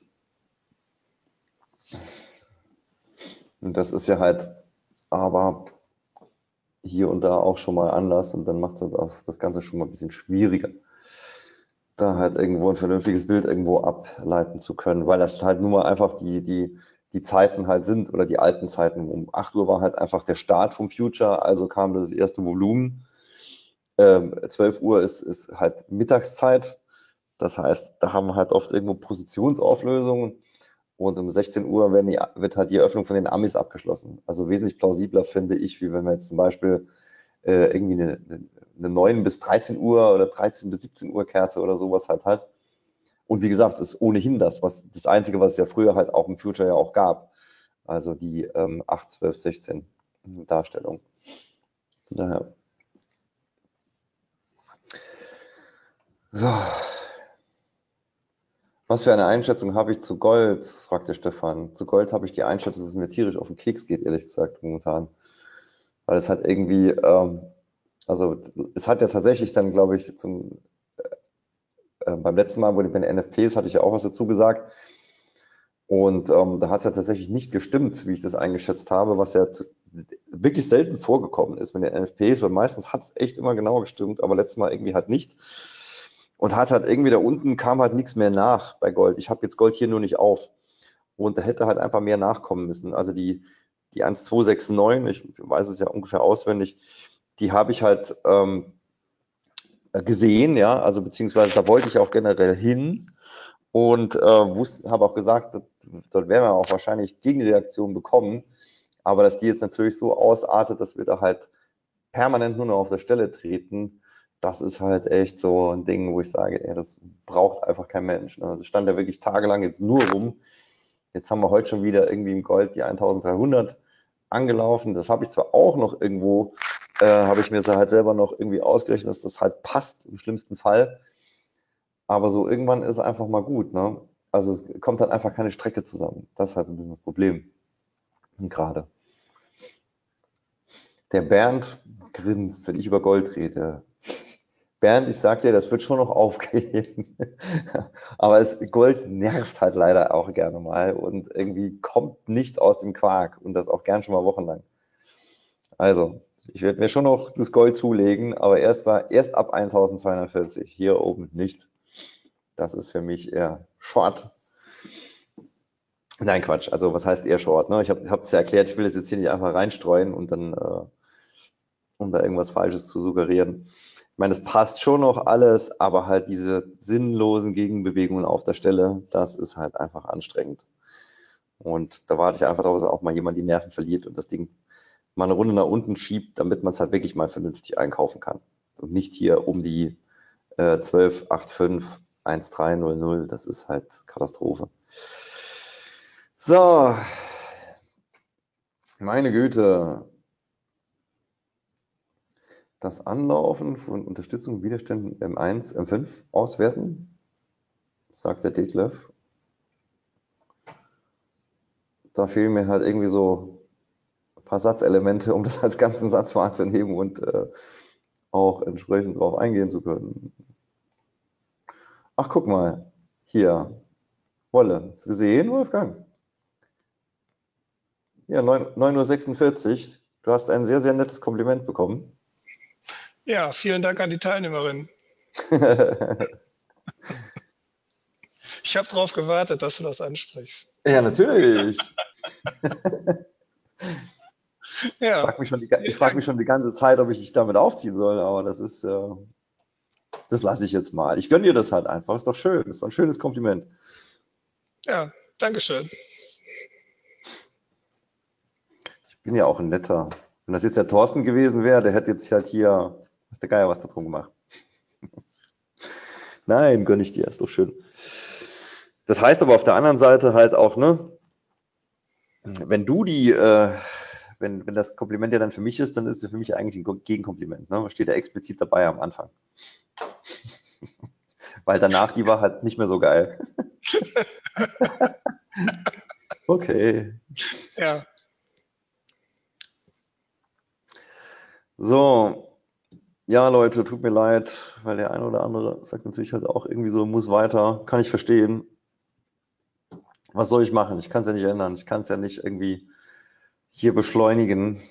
Und das ist ja halt aber hier und da auch schon mal anders und dann macht es das Ganze schon mal ein bisschen schwieriger, da halt irgendwo ein vernünftiges Bild irgendwo ableiten zu können, weil das halt nun mal einfach die, die, die Zeiten halt sind oder die alten Zeiten. Um acht Uhr war halt einfach der Start vom Future, also kam das erste Volumen. Ähm, zwölf Uhr ist, ist halt Mittagszeit, das heißt, da haben wir halt oft irgendwo Positionsauflösungen und um sechzehn Uhr werden die, wird halt die Eröffnung von den Amis abgeschlossen. Also wesentlich plausibler finde ich, wie wenn wir jetzt zum Beispiel äh, irgendwie eine, eine neun bis dreizehn Uhr oder dreizehn bis siebzehn Uhr Kerze oder sowas halt hat. Und wie gesagt, das ist ohnehin das, was das Einzige, was es ja früher halt auch im Future ja auch gab. Also die ähm, acht, zwölf, sechzehn Darstellung. Von daher. So. Was für eine Einschätzung habe ich zu Gold? Fragt der Stefan. Zu Gold habe ich die Einschätzung, dass es mir tierisch auf den Keks geht, ehrlich gesagt, momentan. Weil es hat irgendwie, ähm, also es hat ja tatsächlich dann, glaube ich, zum, äh, beim letzten Mal, wo die bei den N F Ps, hatte ich ja auch was dazu gesagt. Und ähm, da hat es ja tatsächlich nicht gestimmt, wie ich das eingeschätzt habe, was ja zu, wirklich selten vorgekommen ist mit den N F Ps, weil meistens hat es echt immer genau gestimmt, aber letztes Mal irgendwie halt nicht. Und hat halt irgendwie da unten kam halt nichts mehr nach bei Gold. Ich habe jetzt Gold hier nur nicht auf. Und da hätte halt einfach mehr nachkommen müssen. Also die, die eins Komma zwei sechs neun, ich weiß es ja ungefähr auswendig, die habe ich halt ähm, gesehen, ja, also beziehungsweise da wollte ich auch generell hin und äh, wusste, habe auch gesagt, dort, dort werden wir auch wahrscheinlich Gegenreaktionen bekommen, aber dass die jetzt natürlich so ausartet, dass wir da halt permanent nur noch auf der Stelle treten, das ist halt echt so ein Ding, wo ich sage, ey, das braucht einfach kein Mensch. Ne? Also stand da wirklich tagelang jetzt nur rum. Jetzt haben wir heute schon wieder irgendwie im Gold die eintausenddreihundert angelaufen. Das habe ich zwar auch noch irgendwo, äh, habe ich mir so halt selber noch irgendwie ausgerechnet, dass das halt passt im schlimmsten Fall. Aber so irgendwann ist es einfach mal gut. Ne? Also es kommt dann einfach keine Strecke zusammen. Das ist halt so ein bisschen das Problem. Gerade. Der Bernd grinst, wenn ich über Gold rede. Bernd, ich sag dir, das wird schon noch aufgehen. Aber es, Gold nervt halt leider auch gerne mal und irgendwie kommt nicht aus dem Quark und das auch gern schon mal wochenlang. Also, ich werde mir schon noch das Gold zulegen, aber erst, mal, erst ab eintausendzweihundertvierzig, hier oben nicht. Das ist für mich eher Short. Nein, Quatsch. Also, was heißt eher Short? Ne? Ich habe es ja erklärt, ich will das jetzt hier nicht einfach reinstreuen und dann, äh, um da irgendwas Falsches zu suggerieren. Ich meine, es passt schon noch alles, aber halt diese sinnlosen Gegenbewegungen auf der Stelle, das ist halt einfach anstrengend. Und da warte ich einfach darauf, dass auch mal jemand die Nerven verliert und das Ding mal eine Runde nach unten schiebt, damit man es halt wirklich mal vernünftig einkaufen kann. Und nicht hier um die äh, zwölf Komma fünfundachtzig, eins Komma drei null null, das ist halt Katastrophe. So, meine Güte. Das Anlaufen von Unterstützung und Widerständen M eins, M fünf auswerten, sagt der Detlef. Da fehlen mir halt irgendwie so ein paar Satzelemente, um das als ganzen Satz wahrzunehmen und äh, auch entsprechend drauf eingehen zu können. Ach, guck mal, hier, Wolle, hast du gesehen, Wolfgang? Ja, neun Uhr sechsundvierzig, du hast ein sehr, sehr nettes Kompliment bekommen. Ja, vielen Dank an die Teilnehmerin. Ich habe darauf gewartet, dass du das ansprichst. Ja, natürlich. Ja, Ich frage mich, schon die, ich frag mich schon die ganze Zeit, ob ich dich damit aufziehen soll, aber das ist, äh, das lasse ich jetzt mal. Ich gönne dir das halt einfach, ist doch schön, ist doch ein schönes Kompliment. Ja, Dankeschön. Ich bin ja auch ein netter. Wenn das jetzt der Thorsten gewesen wäre, der hätte jetzt halt hier, was der Geier was da drum gemacht. Nein, gönne ich dir, ist doch schön. Das heißt aber auf der anderen Seite halt auch, ne, wenn du die, äh, wenn, wenn das Kompliment ja dann für mich ist, dann ist es für mich eigentlich ein Gegenkompliment. Ne? Steht ja explizit dabei am Anfang. Weil danach, die war halt nicht mehr so geil. Okay. Ja. So, ja Leute, tut mir leid, weil der eine oder andere sagt natürlich halt auch irgendwie so, muss weiter, kann ich verstehen. Was soll ich machen? Ich kann es ja nicht ändern, ich kann es ja nicht irgendwie hier beschleunigen,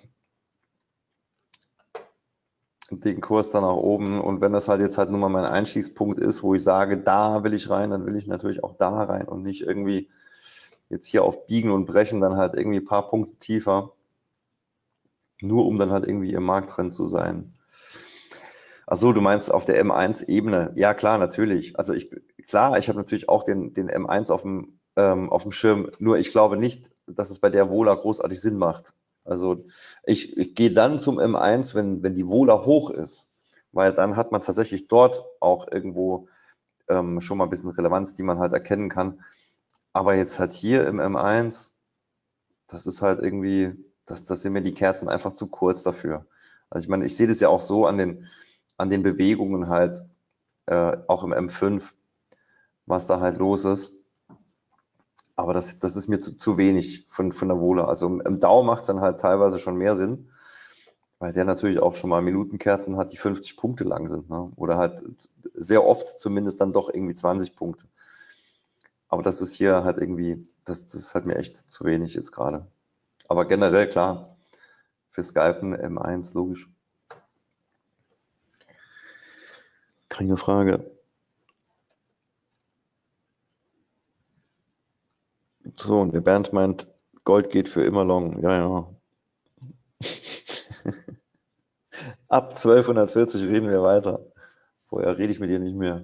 den Kurs dann nach oben. Und wenn das halt jetzt halt nur mal mein Einstiegspunkt ist, wo ich sage, da will ich rein, dann will ich natürlich auch da rein und nicht irgendwie jetzt hier auf Biegen und Brechen dann halt irgendwie ein paar Punkte tiefer, nur um dann halt irgendwie im Markt drin zu sein. Ach so, du meinst auf der M eins Ebene? Ja, klar, natürlich. Also ich, klar, ich habe natürlich auch den, den M eins auf dem, ähm, auf dem Schirm, nur ich glaube nicht, dass es bei der Vola großartig Sinn macht. Also ich, ich gehe dann zum M eins, wenn, wenn die Vola hoch ist, weil dann hat man tatsächlich dort auch irgendwo ähm, schon mal ein bisschen Relevanz, die man halt erkennen kann. Aber jetzt halt hier im M eins, das ist halt irgendwie, das, das sind mir die Kerzen einfach zu kurz dafür. Also ich meine, ich sehe das ja auch so an den, an den Bewegungen halt, äh, auch im M fünf, was da halt los ist. Aber das, das ist mir zu, zu wenig von, von der Vola. Also im, im DAO macht es dann halt teilweise schon mehr Sinn, weil der natürlich auch schon mal Minutenkerzen hat, die fünfzig Punkte lang sind. Ne? Oder halt sehr oft zumindest dann doch irgendwie zwanzig Punkte. Aber das ist hier halt irgendwie, das, das ist halt mir echt zu wenig jetzt gerade. Aber generell klar, für Skypen M eins, logisch. Keine Frage. So, und der Bernd meint, Gold geht für immer long. Ja, ja. Ab zwölfhundertvierzig reden wir weiter. Vorher rede ich mit dir nicht mehr.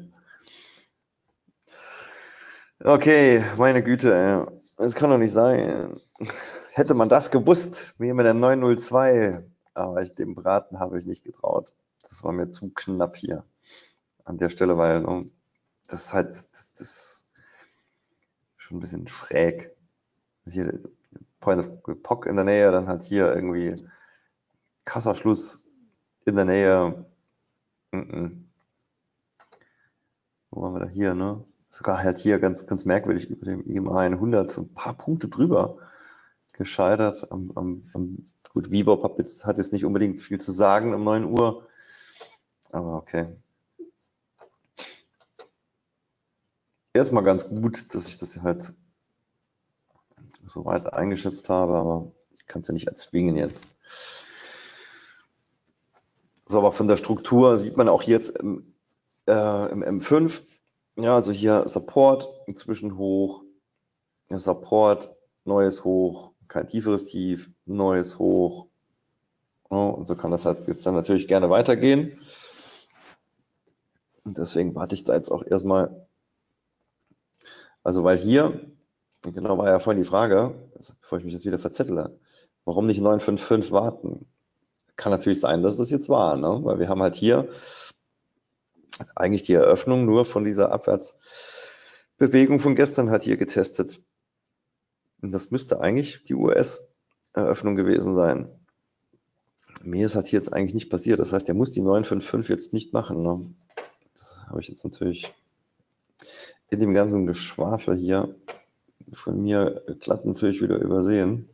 Okay, meine Güte, es kann doch nicht sein. Hätte man das gewusst, wie mit der neun null zwei aber ich, dem Braten habe ich nicht getraut. Das war mir zu knapp hier an der Stelle, weil ne, das ist halt das, das ist schon ein bisschen schräg. Hier Point of P O C in der Nähe, dann halt hier irgendwie Kassaschluss in der Nähe. Mm -mm. Wo waren wir da hier, ne? Sogar halt hier ganz, ganz merkwürdig über dem E M A hundert, so ein paar Punkte drüber gescheitert. Am, am, am, gut, Vivop hat jetzt, hat jetzt nicht unbedingt viel zu sagen um neun Uhr, aber okay. Erstmal ganz gut, dass ich das halt so weit eingeschätzt habe, aber ich kann es ja nicht erzwingen jetzt. So, aber von der Struktur sieht man auch jetzt im, äh, im M fünf, ja, also hier Support, inzwischen hoch, Support, neues Hoch, kein tieferes Tief, neues Hoch. Ja, und so kann das halt jetzt dann natürlich gerne weitergehen. Und deswegen warte ich da jetzt auch erstmal, also weil hier, genau war ja vorhin die Frage, also bevor ich mich jetzt wieder verzettle, warum nicht neun fünf fünf warten? Kann natürlich sein, dass das jetzt war, ne? Weil wir haben halt hier eigentlich die Eröffnung nur von dieser Abwärtsbewegung von gestern halt hier getestet. Und das müsste eigentlich die U S-Eröffnung gewesen sein. Mir ist halt hier jetzt eigentlich nicht passiert. Das heißt, er muss die neun fünf fünf jetzt nicht machen. Ne? Das habe ich jetzt natürlich in dem ganzen Geschwafel hier von mir glatt natürlich wieder übersehen.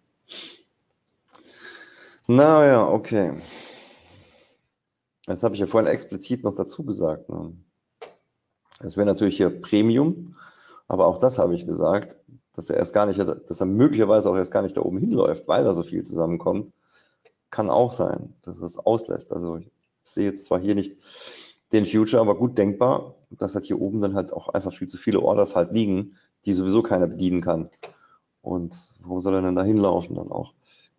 Naja, okay. Das habe ich ja vorhin explizit noch dazu gesagt. Ne? Das wäre natürlich hier Premium, aber auch das habe ich gesagt, dass er erst gar nicht, dass er möglicherweise auch erst gar nicht da oben hinläuft, weil da so viel zusammenkommt. Kann auch sein, dass er es auslässt. Also ich sehe jetzt zwar hier nicht den Future, aber gut denkbar, dass halt hier oben dann halt auch einfach viel zu viele Orders halt liegen, die sowieso keiner bedienen kann. Und warum soll er denn da hinlaufen dann auch?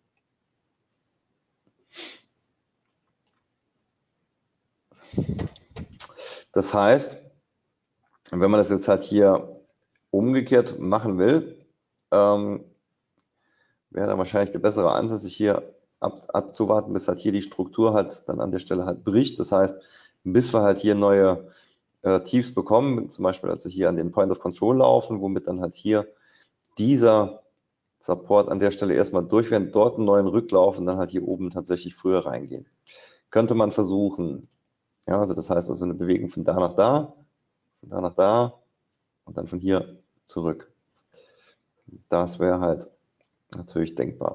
Das heißt, wenn man das jetzt halt hier umgekehrt machen will, ähm, wäre dann wahrscheinlich der bessere Ansatz, sich hier ab, abzuwarten, bis halt hier die Struktur halt dann an der Stelle halt bricht. Das heißt, bis wir halt hier neue äh, Tiefs bekommen, zum Beispiel also hier an den Point of Control laufen, womit dann halt hier dieser Support an der Stelle erstmal durch werden, dort einen neuen Rücklauf und dann halt hier oben tatsächlich früher reingehen. Könnte man versuchen. Ja, also das heißt also eine Bewegung von da nach da, von da nach da und dann von hier zurück. Das wäre halt natürlich denkbar.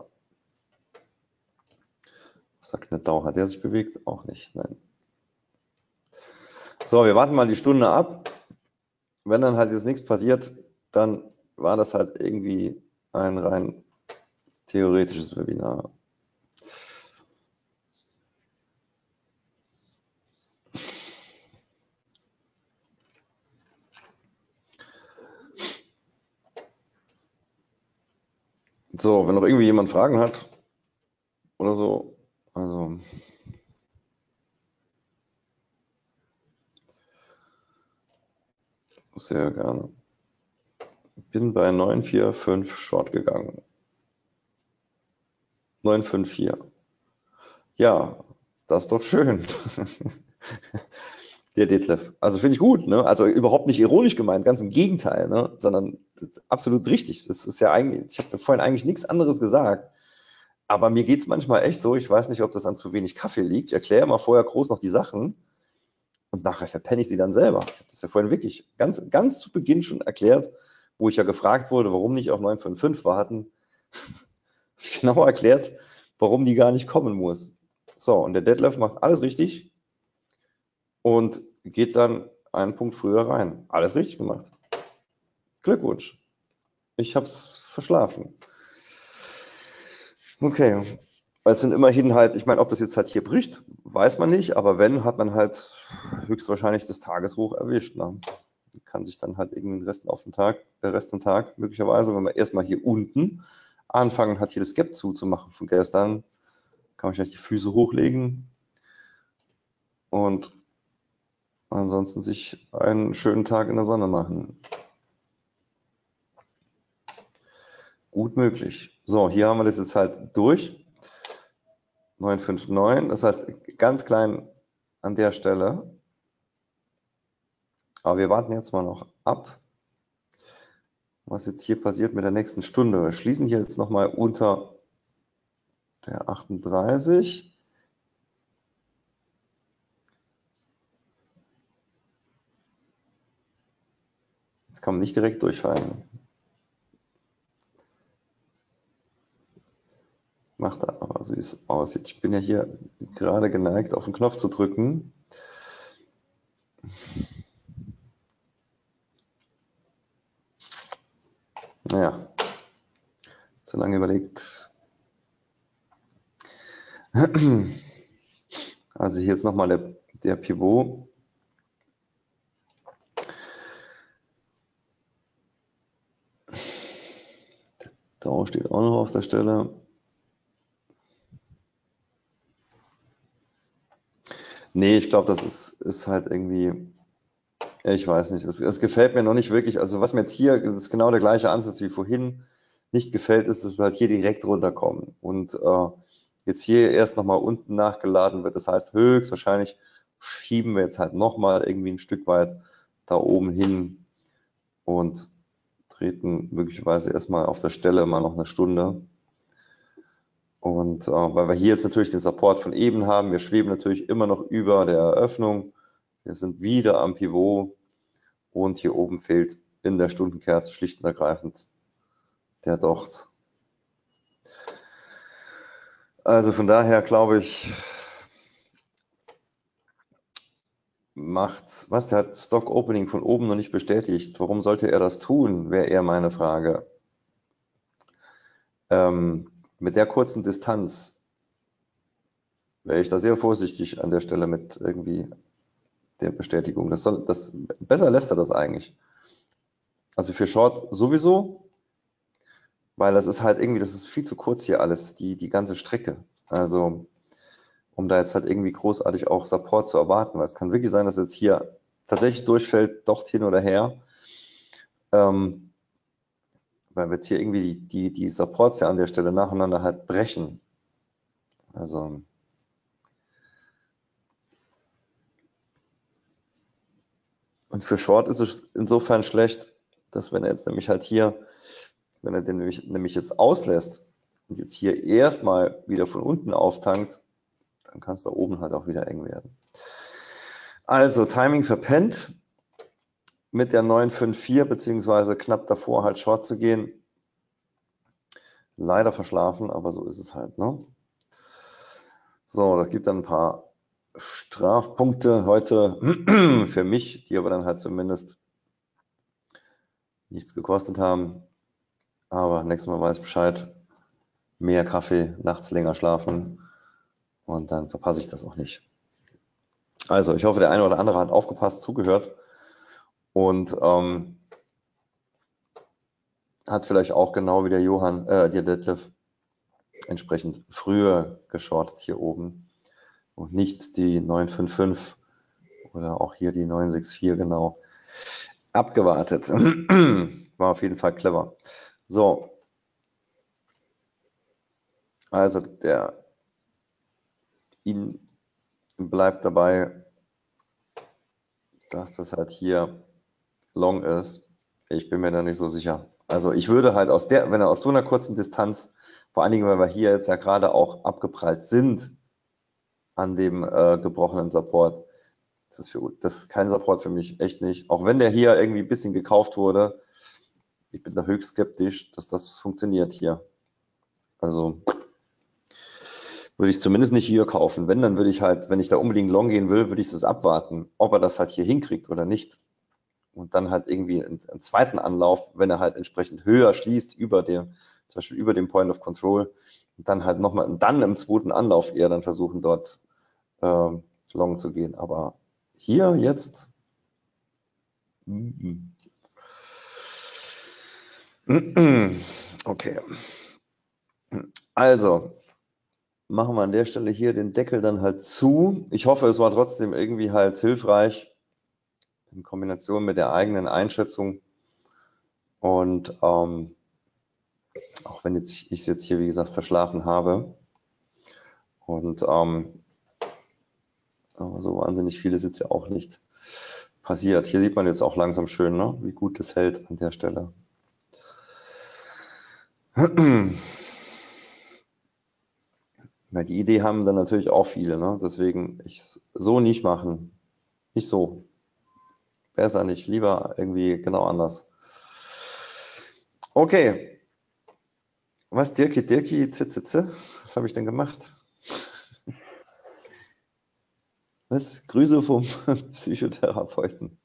Was sagt eine Dauer? Hat der sich bewegt? Auch nicht, nein. So, wir warten mal die Stunde ab. Wenn dann halt jetzt nichts passiert, dann war das halt irgendwie ein rein theoretisches Webinar. So, wenn noch irgendwie jemand Fragen hat oder so, also sehr gerne. Bin bei neun vier fünf Short gegangen. neun fünf vier. Ja, das ist doch schön. Der Detlef. Also finde ich gut, ne? Also überhaupt nicht ironisch gemeint, ganz im Gegenteil, ne? Sondern absolut richtig. Das ist ja eigentlich, ich habe vorhin eigentlich nichts anderes gesagt. Aber mir geht es manchmal echt so, ich weiß nicht, ob das an zu wenig Kaffee liegt. Ich erkläre mal vorher groß noch die Sachen und nachher verpenne ich sie dann selber. Ich habe das ja vorhin wirklich ganz, ganz zu Beginn schon erklärt, wo ich ja gefragt wurde, warum nicht auf neun fünf fünf warten. Genau erklärt, warum die gar nicht kommen muss. So, und der Detlef macht alles richtig und geht dann einen Punkt früher rein. Alles richtig gemacht. Glückwunsch. Ich habe es verschlafen. Okay, weil es sind immerhin halt, ich meine, ob das jetzt halt hier bricht, weiß man nicht, aber wenn, hat man halt höchstwahrscheinlich das Tageshoch erwischt. Ne? Kann sich dann halt irgendwie den Rest auf den Tag, der Rest vom Tag möglicherweise, wenn wir erstmal hier unten anfangen, hat hier das Gap zuzumachen von gestern, kann man vielleicht die Füße hochlegen und ansonsten sich einen schönen Tag in der Sonne machen. Gut möglich. So, hier haben wir das jetzt halt durch. neun fünf neun, das heißt ganz klein an der Stelle. Aber wir warten jetzt mal noch ab, was jetzt hier passiert mit der nächsten Stunde. Wir schließen hier jetzt nochmal unter der achtunddreißig. Jetzt kann man nicht direkt durchfallen. Macht aber so, wie es aussieht. Ich bin ja hier gerade geneigt, auf den Knopf zu drücken. Naja, zu lange überlegt. Also hier jetzt nochmal der, der Pivot. Der Dow steht auch noch auf der Stelle. Nee, ich glaube, das ist, ist halt irgendwie, ich weiß nicht, es, es gefällt mir noch nicht wirklich. Also was mir jetzt hier, das ist genau der gleiche Ansatz wie vorhin, nicht gefällt, ist, dass wir halt hier direkt runterkommen. Und äh, jetzt hier erst nochmal unten nachgeladen wird. Das heißt, höchstwahrscheinlich schieben wir jetzt halt nochmal irgendwie ein Stück weit da oben hin und treten möglicherweise erstmal auf der Stelle mal noch eine Stunde. Und äh, weil wir hier jetzt natürlich den Support von eben haben, wir schweben natürlich immer noch über der Eröffnung. Wir sind wieder am Pivot und hier oben fehlt in der Stundenkerze schlicht und ergreifend der Docht. Also von daher glaube ich, macht, was, der hat Stock Opening von oben noch nicht bestätigt. Warum sollte er das tun, wäre eher meine Frage. Ähm, mit der kurzen Distanz wäre ich da sehr vorsichtig an der Stelle mit irgendwie der Bestätigung. Das soll, das, besser lässt er das eigentlich. Also für Short sowieso, weil das ist halt irgendwie, das ist viel zu kurz hier alles, die, die ganze Strecke. Also um da jetzt halt irgendwie großartig auch Support zu erwarten, weil es kann wirklich sein, dass jetzt hier tatsächlich durchfällt, doch hin oder her, ähm, weil wir jetzt hier irgendwie die, die, die Supports ja an der Stelle nacheinander halt brechen. Also und für Short ist es insofern schlecht, dass wenn er jetzt nämlich halt hier, wenn er den nämlich, nämlich jetzt auslässt und jetzt hier erstmal wieder von unten auftankt, dann kann es da oben halt auch wieder eng werden. Also Timing verpennt, mit der neun fünf vier beziehungsweise knapp davor halt Short zu gehen. Leider verschlafen, aber so ist es halt, ne? So, das gibt dann ein paar Strafpunkte heute für mich, die aber dann halt zumindest nichts gekostet haben. Aber nächstes Mal weiß ich Bescheid. Mehr Kaffee, nachts länger schlafen und dann verpasse ich das auch nicht. Also, ich hoffe, der eine oder andere hat aufgepasst, zugehört und ähm, hat vielleicht auch genau wie der Johann, äh, der Detlef, entsprechend früher geschortet hier oben und nicht die neun fünf fünf oder auch hier die neun sechs vier genau abgewartet. War auf jeden Fall clever. So, also der ihn bleibt dabei, dass das halt hier long ist. Ich bin mir da nicht so sicher. Also ich würde halt aus der, wenn er aus so einer kurzen Distanz, vor allen Dingen, weil wir hier jetzt ja gerade auch abgeprallt sind an dem äh, gebrochenen Support, das ist, für, das ist kein Support für mich, echt nicht. Auch wenn der hier irgendwie ein bisschen gekauft wurde, ich bin da höchst skeptisch, dass das funktioniert hier. Also würde ich zumindest nicht hier kaufen. Wenn, dann würde ich halt, wenn ich da unbedingt long gehen will, würde ich das abwarten, ob er das halt hier hinkriegt oder nicht. Und dann halt irgendwie einen, einen zweiten Anlauf, wenn er halt entsprechend höher schließt, über dem, zum Beispiel über dem Point of Control, und dann halt nochmal, dann im zweiten Anlauf eher dann versuchen, dort ähm, long zu gehen. Aber hier jetzt, okay. Also, machen wir an der Stelle hier den Deckel dann halt zu. Ich hoffe, es war trotzdem irgendwie halt hilfreich in Kombination mit der eigenen Einschätzung. Und ähm, auch wenn jetzt, ich es jetzt hier, wie gesagt, verschlafen habe. Und ähm, aber so wahnsinnig viel ist jetzt ja auch nicht passiert. Hier sieht man jetzt auch langsam schön, ne, wie gut das hält an der Stelle. Ja, die Idee haben dann natürlich auch viele, ne? Deswegen ich so nicht machen. Nicht so. Besser nicht, lieber irgendwie genau anders. Okay. Was, Dirki, Dirki, Zitze, was habe ich denn gemacht? Was? Grüße vom Psychotherapeuten.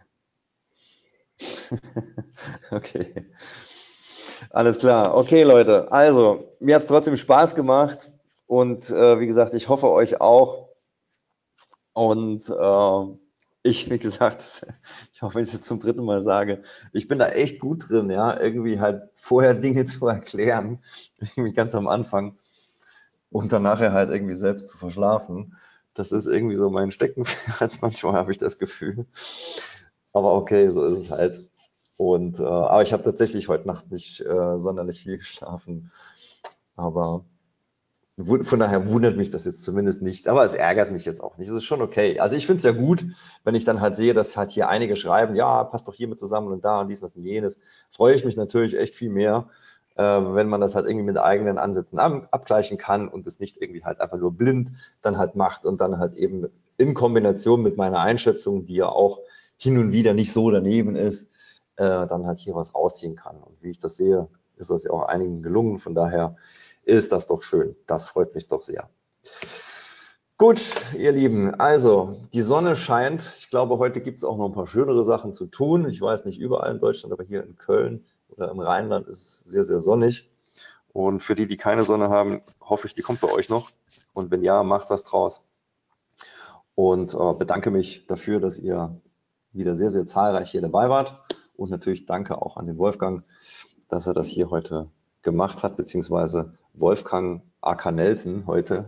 Okay. Alles klar. Okay, Leute. Also, mir hat es trotzdem Spaß gemacht. Und äh, wie gesagt, ich hoffe euch auch. Und äh, ich, wie gesagt, ich hoffe, wenn ich es jetzt zum dritten Mal sage, ich bin da echt gut drin, ja, irgendwie halt vorher Dinge zu erklären, irgendwie ganz am Anfang und dann nachher halt irgendwie selbst zu verschlafen. Das ist irgendwie so mein Steckenpferd, manchmal habe ich das Gefühl. Aber okay, so ist es halt. Und, äh, aber ich habe tatsächlich heute Nacht nicht äh, sonderlich viel geschlafen. Aber von daher wundert mich das jetzt zumindest nicht, aber es ärgert mich jetzt auch nicht. Es ist schon okay. Also ich finde es ja gut, wenn ich dann halt sehe, dass halt hier einige schreiben, ja, passt doch hier mit zusammen und da und dies, das und jenes. Freue ich mich natürlich echt viel mehr, äh, wenn man das halt irgendwie mit eigenen Ansätzen ab abgleichen kann und es nicht irgendwie halt einfach nur blind dann halt macht und dann halt eben in Kombination mit meiner Einschätzung, die ja auch hin und wieder nicht so daneben ist, äh, dann halt hier was rausziehen kann. Und wie ich das sehe, ist das ja auch einigen gelungen. Von daher ist das doch schön. Das freut mich doch sehr. Gut, ihr Lieben, also die Sonne scheint. Ich glaube, heute gibt es auch noch ein paar schönere Sachen zu tun. Ich weiß nicht überall in Deutschland, aber hier in Köln oder im Rheinland ist es sehr, sehr sonnig. Und für die, die keine Sonne haben, hoffe ich, die kommt bei euch noch. Und wenn ja, macht was draus. Und äh, bedanke mich dafür, dass ihr wieder sehr, sehr zahlreich hier dabei wart. Und natürlich danke auch an den Wolfgang, dass er das hier heute gemacht hat, beziehungsweise Wolfgang A K Nelson heute.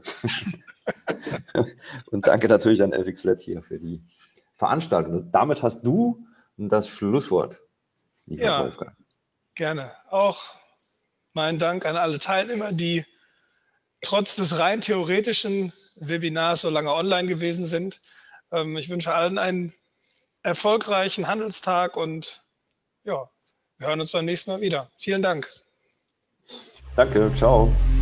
Und danke natürlich an F X Flat hier für die Veranstaltung. Damit hast du das Schlusswort, lieber Ja, Wolfgang. gerne. Auch mein Dank an alle Teilnehmer, die trotz des rein theoretischen Webinars so lange online gewesen sind. Ähm, ich wünsche allen einen erfolgreichen Handelstag und ja, wir hören uns beim nächsten Mal wieder. Vielen Dank. Danke, ciao.